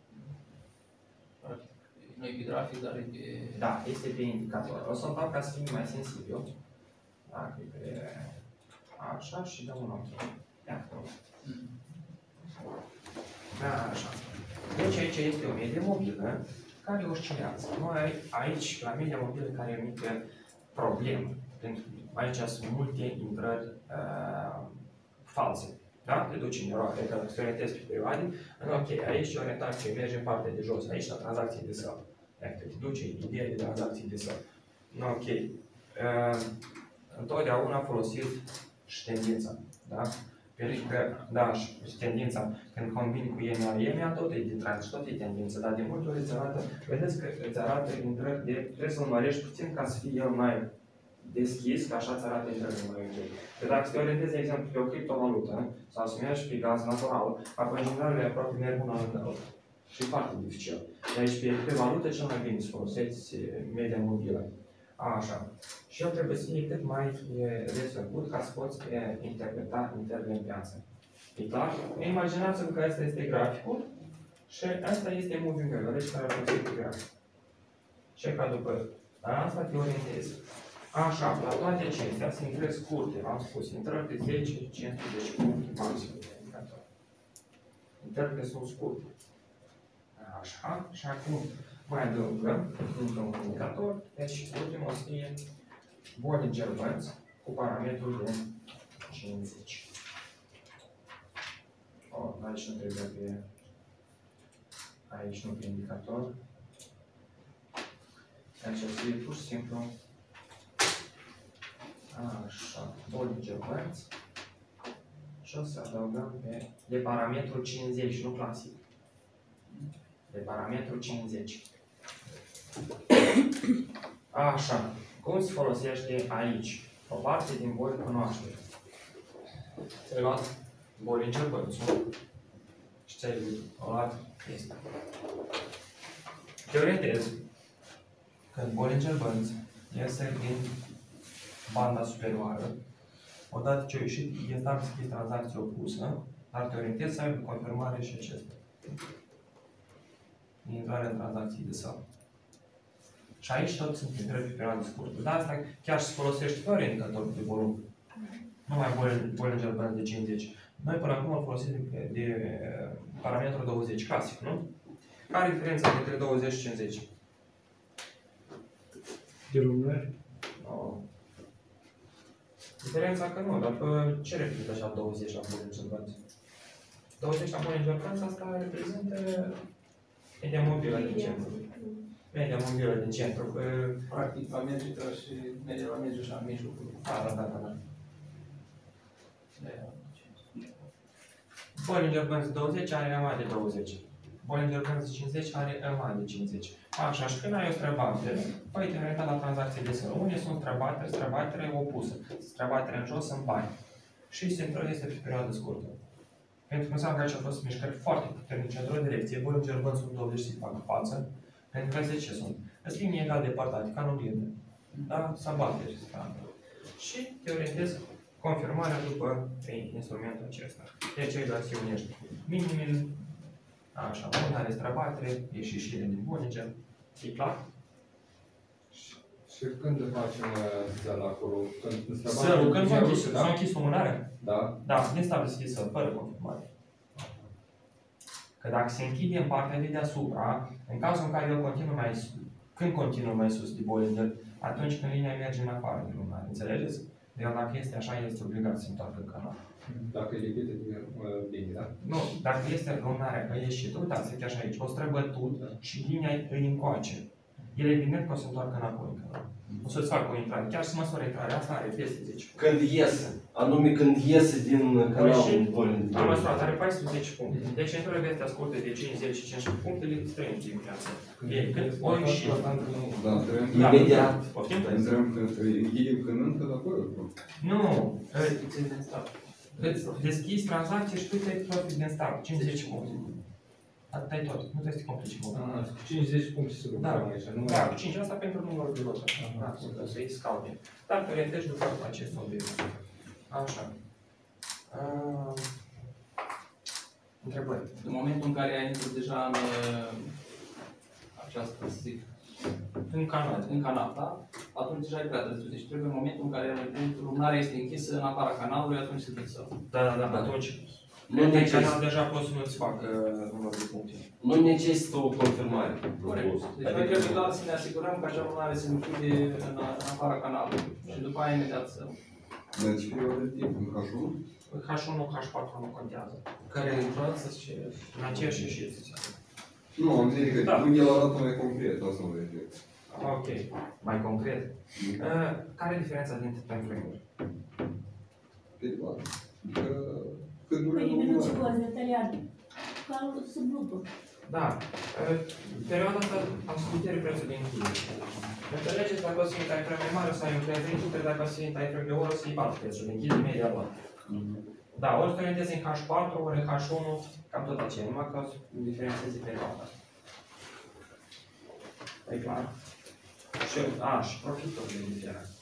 Nu e pe grafic, dar e pe... Da, este pe indicator. O să-l fac ca să fim mai sensibil. Da, pe așa și dăm un OK. Iată. Da, așa. Deci aici este o medie mobilă care oscilează. Noi aici, la media mobilă, care e o mică problemă. Pentru că aici sunt multe intrări false. Da? Te duci în eroare, că dacă te orientezi pe perioade, ok, aici orientația merge în partea de jos, aici la tranzacții de săl. Iată, te duci ideea de tranzacții de săl. Ok. Întotdeauna folosiți și tendința. Da? Pentru că, da, și tendința, când combini cu EMA, tot e de tranzit, tot e tendință, dar de multe ori îți arată, vedeți că îți arată intrări de, trebuie să-l mărești puțin ca să fie el mai deschis, că așa îți arată intrările mai ok. Că dacă te orientezi, de exemplu, pe o criptovalută, sau să mergi pe gaz natural, apoi generalele aproape merg una lângă alta. Și e foarte dificil. Deci pe valută cel mai bine să folosești media mobilă. Așa. Și el trebuie să fie cât mai desfăcut ca să poți interpreta intrările în piață. E clar? Imaginați-vă că asta este graficul și asta este moving average care a folosit pe grafic. Și ca după asta te orientezi. Așa, la toate acestea sunt intrări scurte, v-am spus, intrări de 10-15 puncte maxim de indicator. Intrările sunt scurte. Așa, și acum mai adăugăm încă un indicator, deci ultimul o să fie Bollinger Bands cu parametrul de 50. Aici nu trebuie pe... Aici nu pe indicator. Aici o să fie pur și simplu așa, Bollinger Bands și o să adăugăm de parametrul 50, nu clasic. De parametrul 50. Așa, cum se folosește aici? O parte din voi cunoaște. Ți-ai luat Bollinger Bands-ul și ți-ai luat chestia. Te orientezi când Bollinger Bands iese din banda superioară, odată ce a ieșit, este deschis tranzacție opusă, dar te orientezi să ai confirmare și acesta. Intrare în tranzacții de sal. Și aici tot sunt intrări pe perioadă scurtă. Dar asta chiar se folosește fără indicator de volum. Nu mai Bollinger Bands de 50. Noi până acum îl folosim de parametrul 20, clasic, nu? Care e diferența între 20 și 50? De lumânări? No. Diferența că nu, dar pe ce reprezintă așa 20 la Bollinger Bands? 20 la Bollinger Bands, asta reprezintă media mobilă din centru. Media mobilă din centru. Practic, la mergită și media la merge și la mijlocul. Da. Bollinger Bands 20 are EMA de 20. Bollinger Bands 50 are EMA de 50. Așa, și când ai o străbatere, păi te orienta la tranzacții de săl. Unde sunt străbateri? Străbaterea e opusă. Străbaterea în jos, în bani. Și centrul este pe perioadă scurtă. Pentru că înseamnă că aici au fost mișcări foarte puternice într-o direcție. Bollinger Bands sunt 20 și se fac față. Pentru că de ce sunt? Sunt linii egal departate, ca în oglindă. Da? Să bate și te orientezi confirmarea după instrumentul acesta. Deci exact se unește minimele, așa, bun, are străbatere, ieșire din Bollinger. E clar? Și când facem săl acolo? Sălul, când s-a închis lumânarea? Da. Da, din start deschis săl, fără confirmare. Că dacă se închide în partea de deasupra, în cazul în care el continuă mai sus, când continuă mai sus de Bollinger, atunci când linia merge în afară de lumânare, înțelegeți? Deci dacă este așa, este obligat să se întoarcă în canal. Dacă e lipită de linie, da? Nu, dacă este lumânarea, că ieșit, uitați-vă chiar și aici, o străbătut și linia îi încoace. El evident că o să întoarcă înapoi în canal. O să-ți facă o intrare, chiar să măsoară intrarea, asta are peste 10 puncte. Când iese, anume când iese din canalul Bollinger. Am măsurat, are 14 puncte. Deci intrările astea scurte de 5, 10 și 15 puncte le străim din viață. Când o ieșit. Da, trebuie Imediat. Poftim? întreb că închidem când încă de acolo. Nu, îți deschizi tranzacții și tu te-ai profit din start, 50 puncte. Atât ai tot, nu trebuie să te complici mult. 50 puncte să lucrăm aici, nu? Da, cu 5 asta pentru numărul de lot. Să-i scaune. Dar te orientezi după acest obiect. Așa. Întrebări. În momentul în care ai intrat deja în această, să zic, în canal, da? Atunci deja e prea târziu. Deci trebuie în momentul în care lumânarea este închisă în afara canalului, atunci se dă săl. Da, atunci Pe canal deja poți să nu-ți fac numărul de puncte. Nu necesită o confirmare. Corect. Deci noi trebuie doar să ne asigurăm că acea lunare se închide în afara canalului și după aia imediat să... Dar ce perioadă de timp? În H1? H1, H4 nu contează. Care intrați și... În aceeași ieșiți. Nu, am zis că Da. el arată mai concret, asta mă refer. Ok, mai concret. Care e diferența dintre time frame-uri? Perioadă. Adică cât Păi durează nimeni nu lunare. ți-o detaliat. Ca sub lupă. Da. Perioada asta am scuteri prețul de închidere. Înțelegeți dacă o să iei time frame mai mare, să ai un preț de închidere, dacă o să iei time frame de oră, să iei 4 prețuri de închidere, media lor. Da, ori te orientezi în H4, ori în H1, cam tot aceea, numai că diferențezi perioada. E clar? Și profitul de diferență.